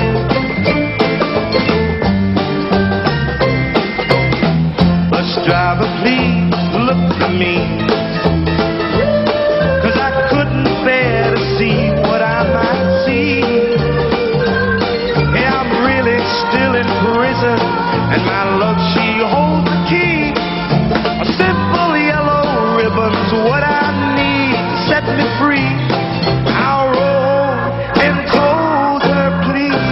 Bus driver, please look at me, 'cause I couldn't bear to see what I might see. Yeah, I'm really still in prison, and my love, she holds the key. A simple yellow ribbon's what I need to set me free. I'll roll and told her, please.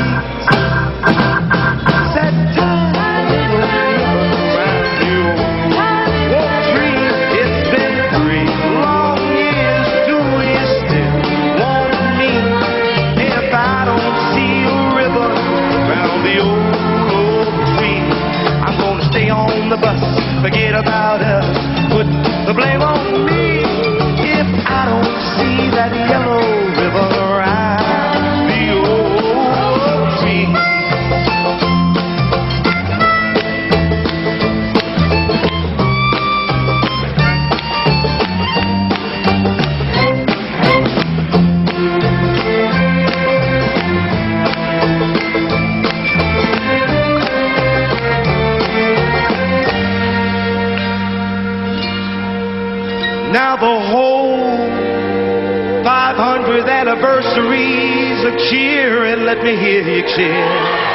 Set time and the ribbon around you. Old tree, it's been 3 long years. Do you still want me? If I don't see a ribbon around the old tree, I'm gonna stay on the bus, forget about us, put the blame on me if I don't see that yellow ribbon around the old tree. Now the whole 500th anniversary's a cheer, and let me hear you cheer,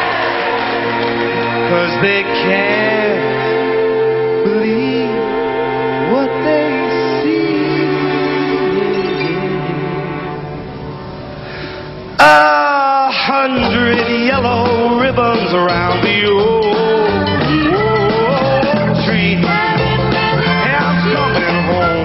'cause they can't believe what they see. 100 yellow ribbons around the old tree. Yeah, I'm coming home.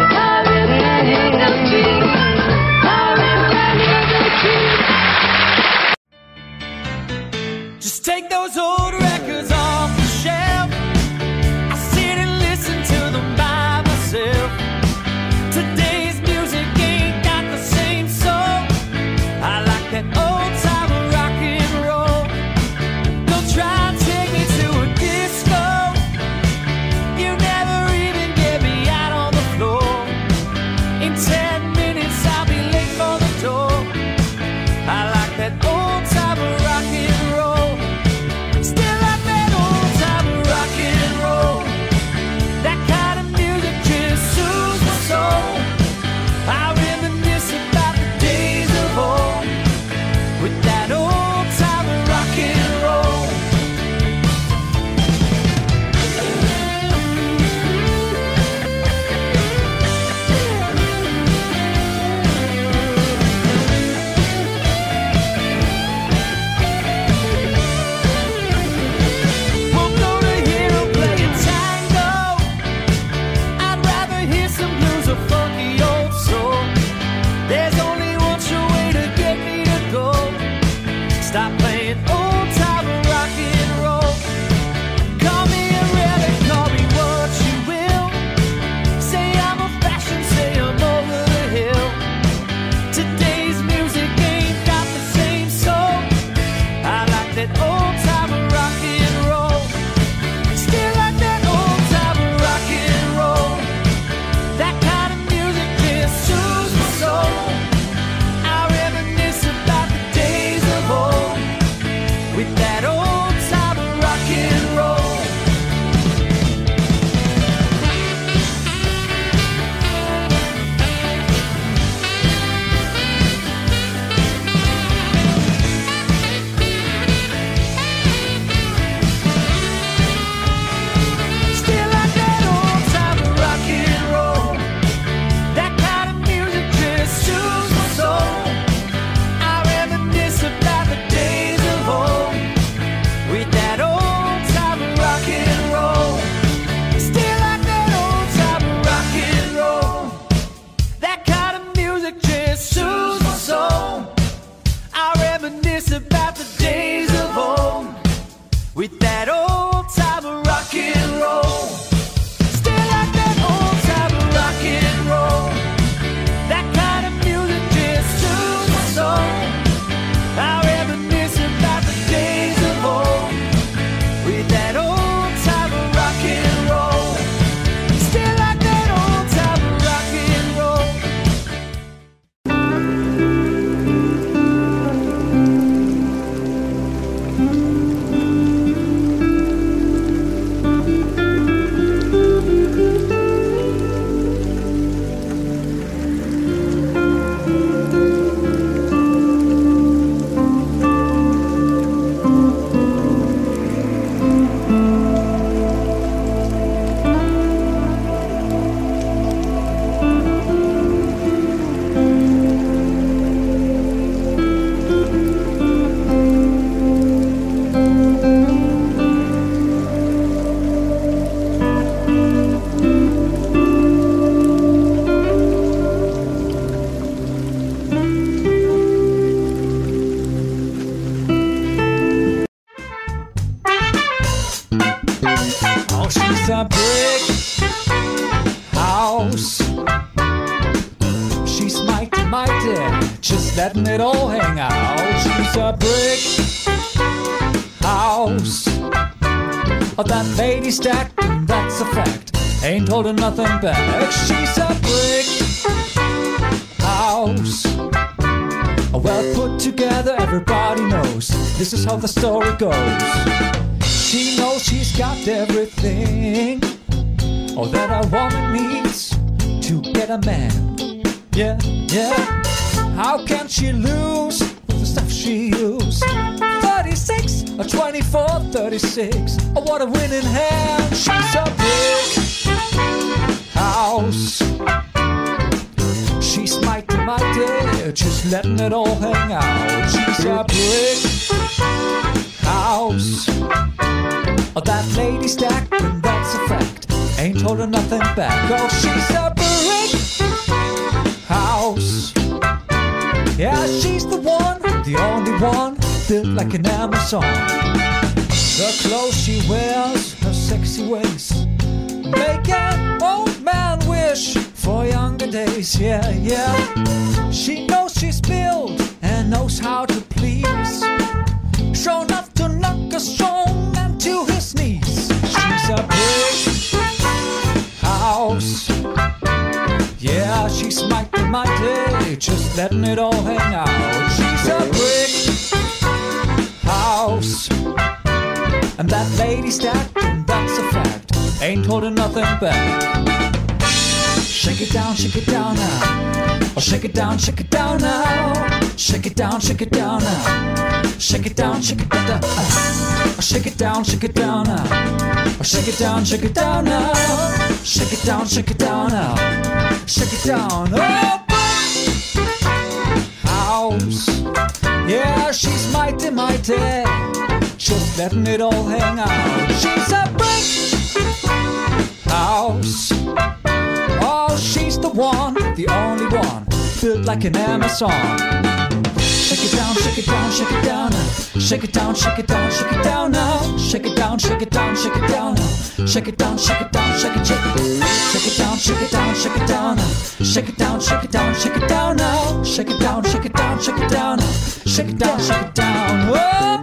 Just take those old records off the shelf. I sit and listen to them by myself. Today's music ain't got the same soul. I like that old time rock and roll. Don't try and take me to a disco. You never even get me out on the floor. In 10 minutes I'll be late for the door. I like that old time rock and roll. Still with that old time of rock and roll. Still like that old time of rock and roll. That kind of music just soothes my soul. I reminisce about the days of old with that old time of rock and roll. Still like that old time of rock and roll. Oh, she's a brick house. She's mighty, mighty, just letting it all hang out. She's a brick house. Oh, that lady stacked, and that's a fact. Ain't holding nothing back. She's a brick house. Oh, well put together, everybody knows. This is how the story goes. She knows she's got everything, oh, that a woman needs to get a man. Yeah, yeah. How can she lose with the stuff she used? 36, or 24, 36. Oh, what a winning hand. She's a big house. She's mighty, mighty, just letting it all hang out. She's a brick house. Oh, that lady stacked, and that's a fact. Ain't holding nothing back. Oh, she's a brick house. Yeah, she's the one, the only one, built like an Amazon. The clothes she wears, her sexy ways, make an old man wish for younger days. Yeah, yeah. She knows she's built and knows how to please. Sure enough to knock a strong man to his knees. She's a brick house. Yeah, she's mighty, mighty, just letting it all hang out. She's a brick house. And that lady stacked, and that's a fact. Ain't holding nothing back. Shake it down now. Oh, shake it down now. Shake it down now. Shake it down now. Oh, shake it down now. Oh, shake it down now. Shake it down now. Shake it down. Oh, house. Yeah, she's mighty, mighty, just letting it all hang out. She's a brick house. Oh, she's the one, the only one, built like an Amazon. Shake it down, shake it down, shake it down now. Shake it down, shake it down, shake it down now. Shake it down, shake it down, shake it down now. Shake it down, shake it down, shake it, shake it. Shake it down, shake it down, shake it down now. Shake it down, shake it down, shake it down now. Shake it down, shake it down, shake it down now. Shake it down, shake it down. Whoa.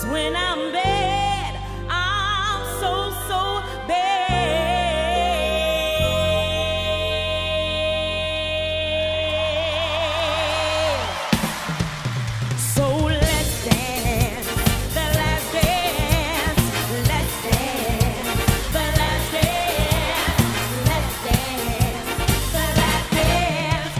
'cause when I'm bad, I'm so bad. So let's dance, the last dance. Let's dance, the last dance. Let's dance, the last dance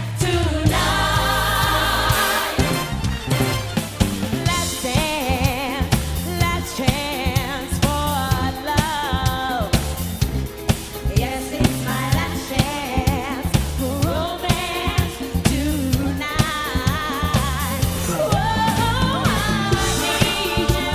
tonight. Let's dance, last chance for love. Yes, it's my last chance for romance tonight. Whoa, I need you,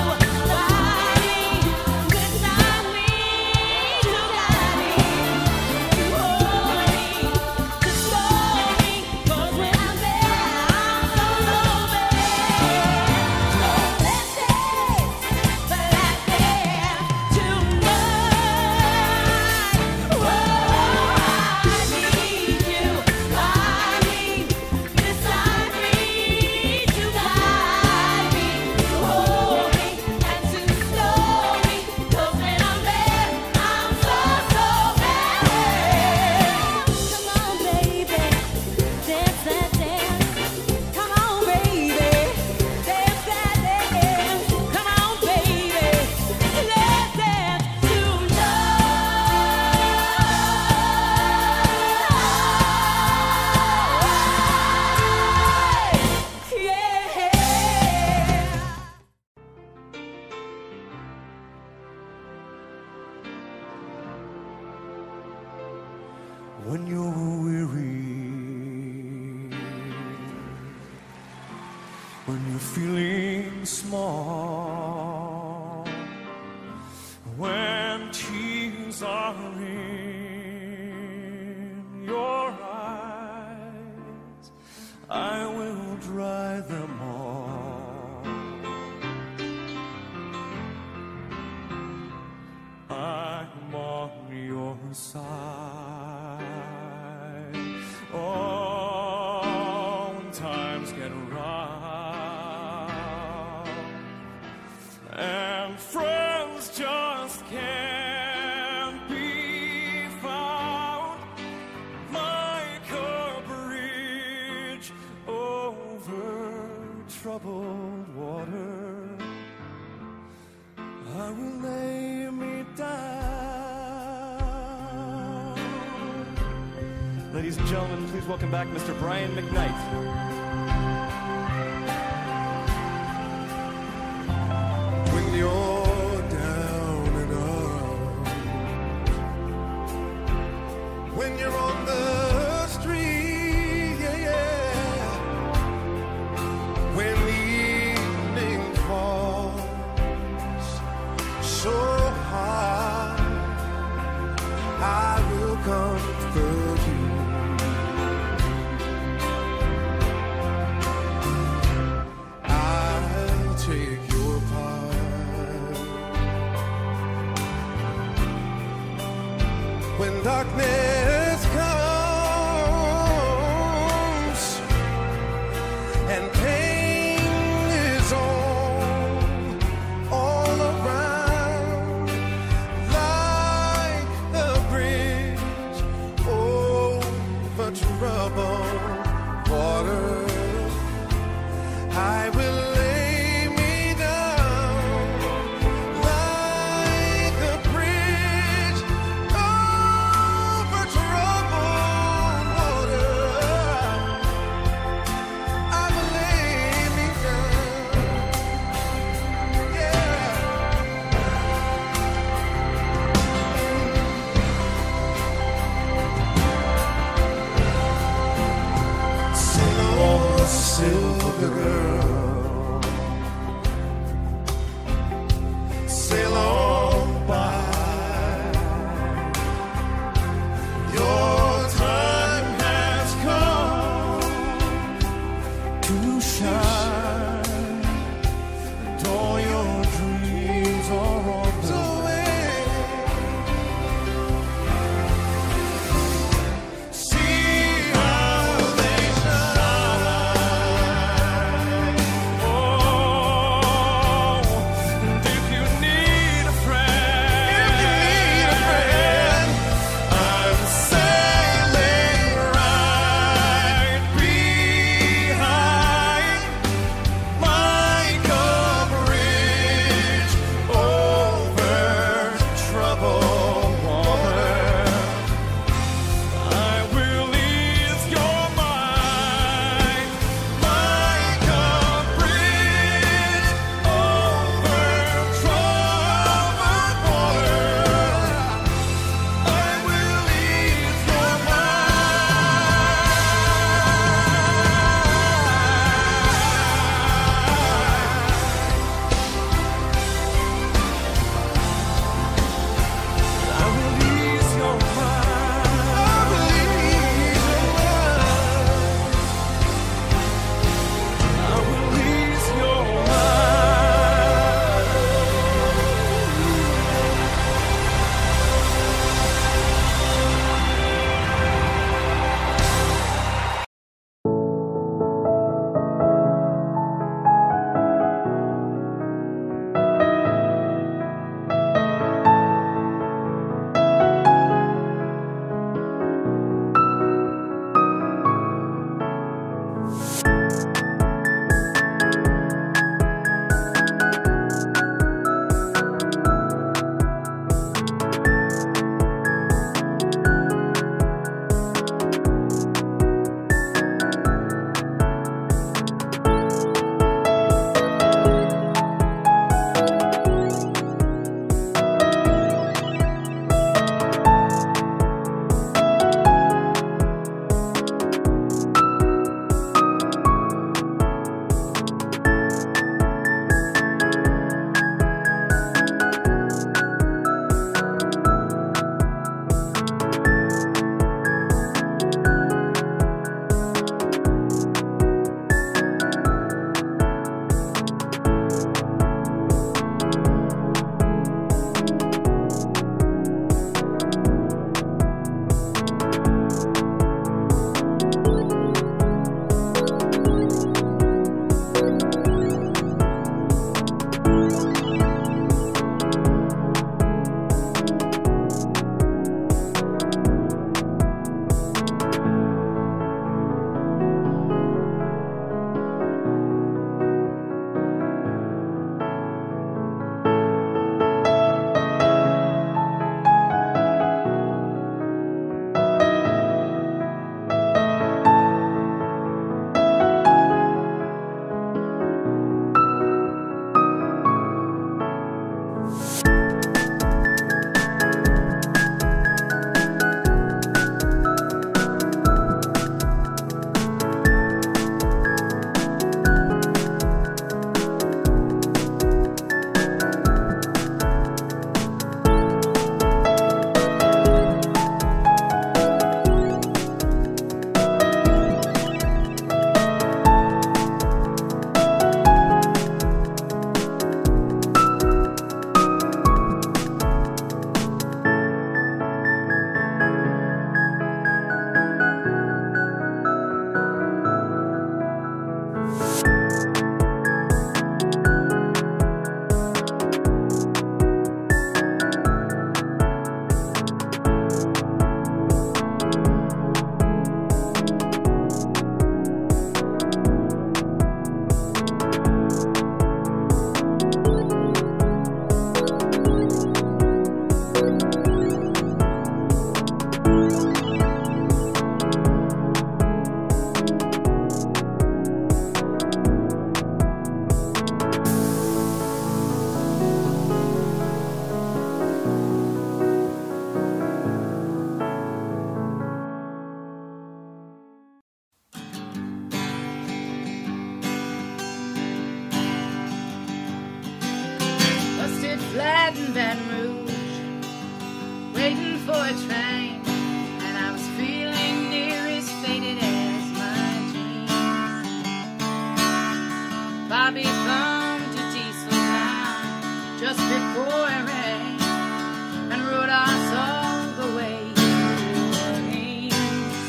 beside me, to guide me, to hold me, to slow me, 'cause when I'm there, I'm so bad. So let's dance, the last dance tonight. Whoa, I need you, beside me, to guide me, to hold me, and to slow me, 'cause when I'm there, I'm so bad. Come on, baby, dance that dance. Come on, baby, dance that dance. Come on, baby, let's dance tonight. Yeah. When you're weary, when you're feeling small, when tears are in your eyes, I will dry them all. I'm on your side. Oh, when times get rough and friends just can't be found, like a bridge over troubled water, I will lay me down. Ladies and gentlemen, please welcome back Mr. Brian McKnight. When you're down and out, when you're on the street, yeah, yeah. When the evening falls so high, I will comfort you. sat in Baton Rouge, waiting for a train, and I was feeling near as faded as my dreams. Bobby thumbed to Diesel Town just before it rained, and rode us all the way to Orleans.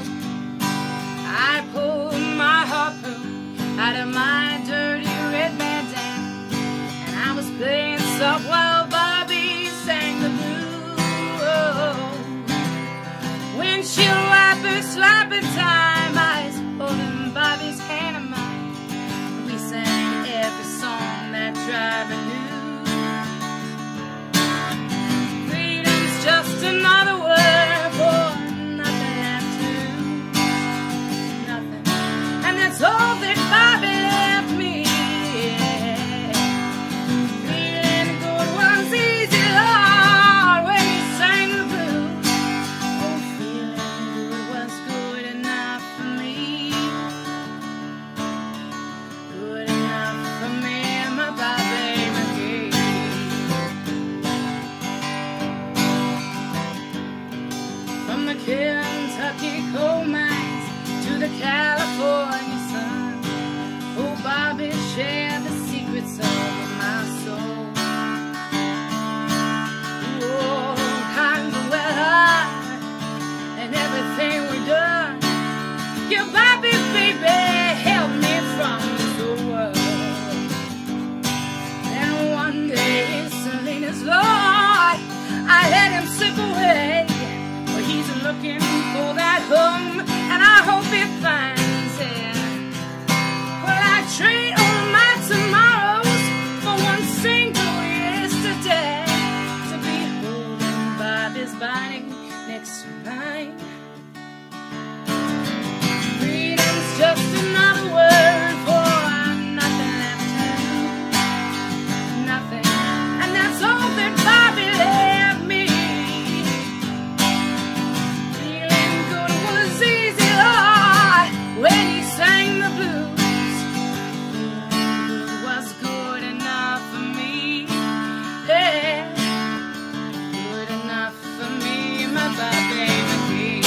I pulled my harpoon out of my dirty red bandana, and I was playing soft while Bobby sang the blues. Windshield wipers slapping time, I was holding Bobby's hand in mine. We sang every song that driver knew. Freedom's just another word for nothing left to lose. Nothing, and that's all that Bobby left me. Feeling good was easy, Lord, when he sang the blues. Oh, feeling good was good enough for me. Good enough for me and my Bobby McGee. From the Kentucky coal mines to the California sun, oh, Bobby shared the secrets of my soul. Oh, kinds of weather and everything we done. Yeah, Bobby, baby, help me from this old world. And one day in Salinas, Lord, I let him slip away. But he's looking for that home, and I hope he finds it. Well, I trade all my tomorrows for one single yesterday, to be holding Bobby's body next to mine. Freedom's just another word for nothing left to lose. Nothing, and that's all that Bobby left me. Feeling good was easy, Lord, when he sang the blues. Feeling good was good enough for me. Yeah, good enough for me, my Bobby McGee.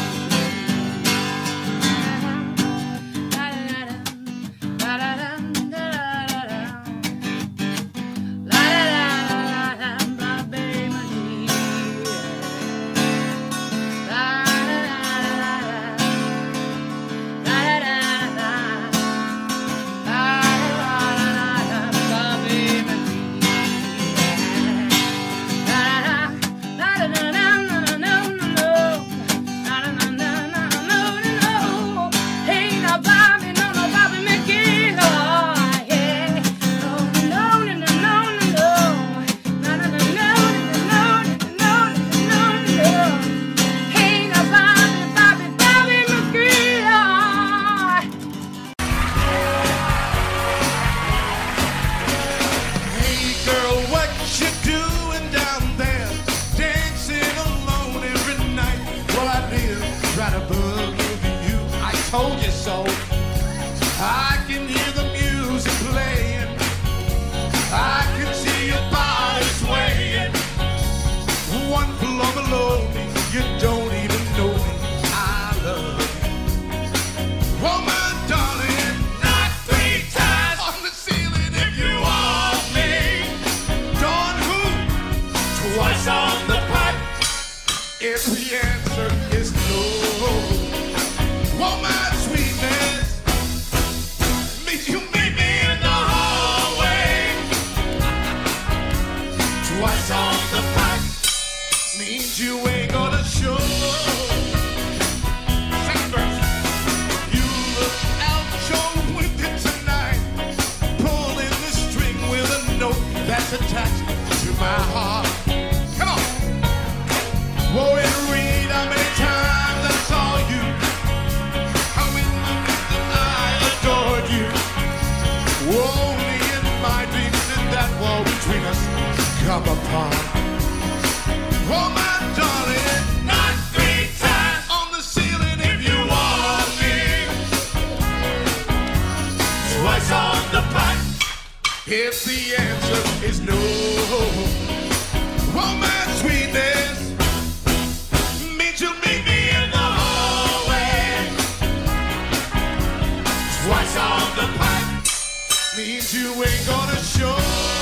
Told you so. I can hear the music playing. I can see your body swaying. One floor below me, you don't even know me. I love you. Oh, my darling, not 3 times on the ceiling if you want me. Don't who? Twice on the pipe. If the answer is no. Oh, my sweetness, me if the answer is no. Oh, my sweetness means you'll meet me in the hallway. Twice on the pipe means you ain't gonna show.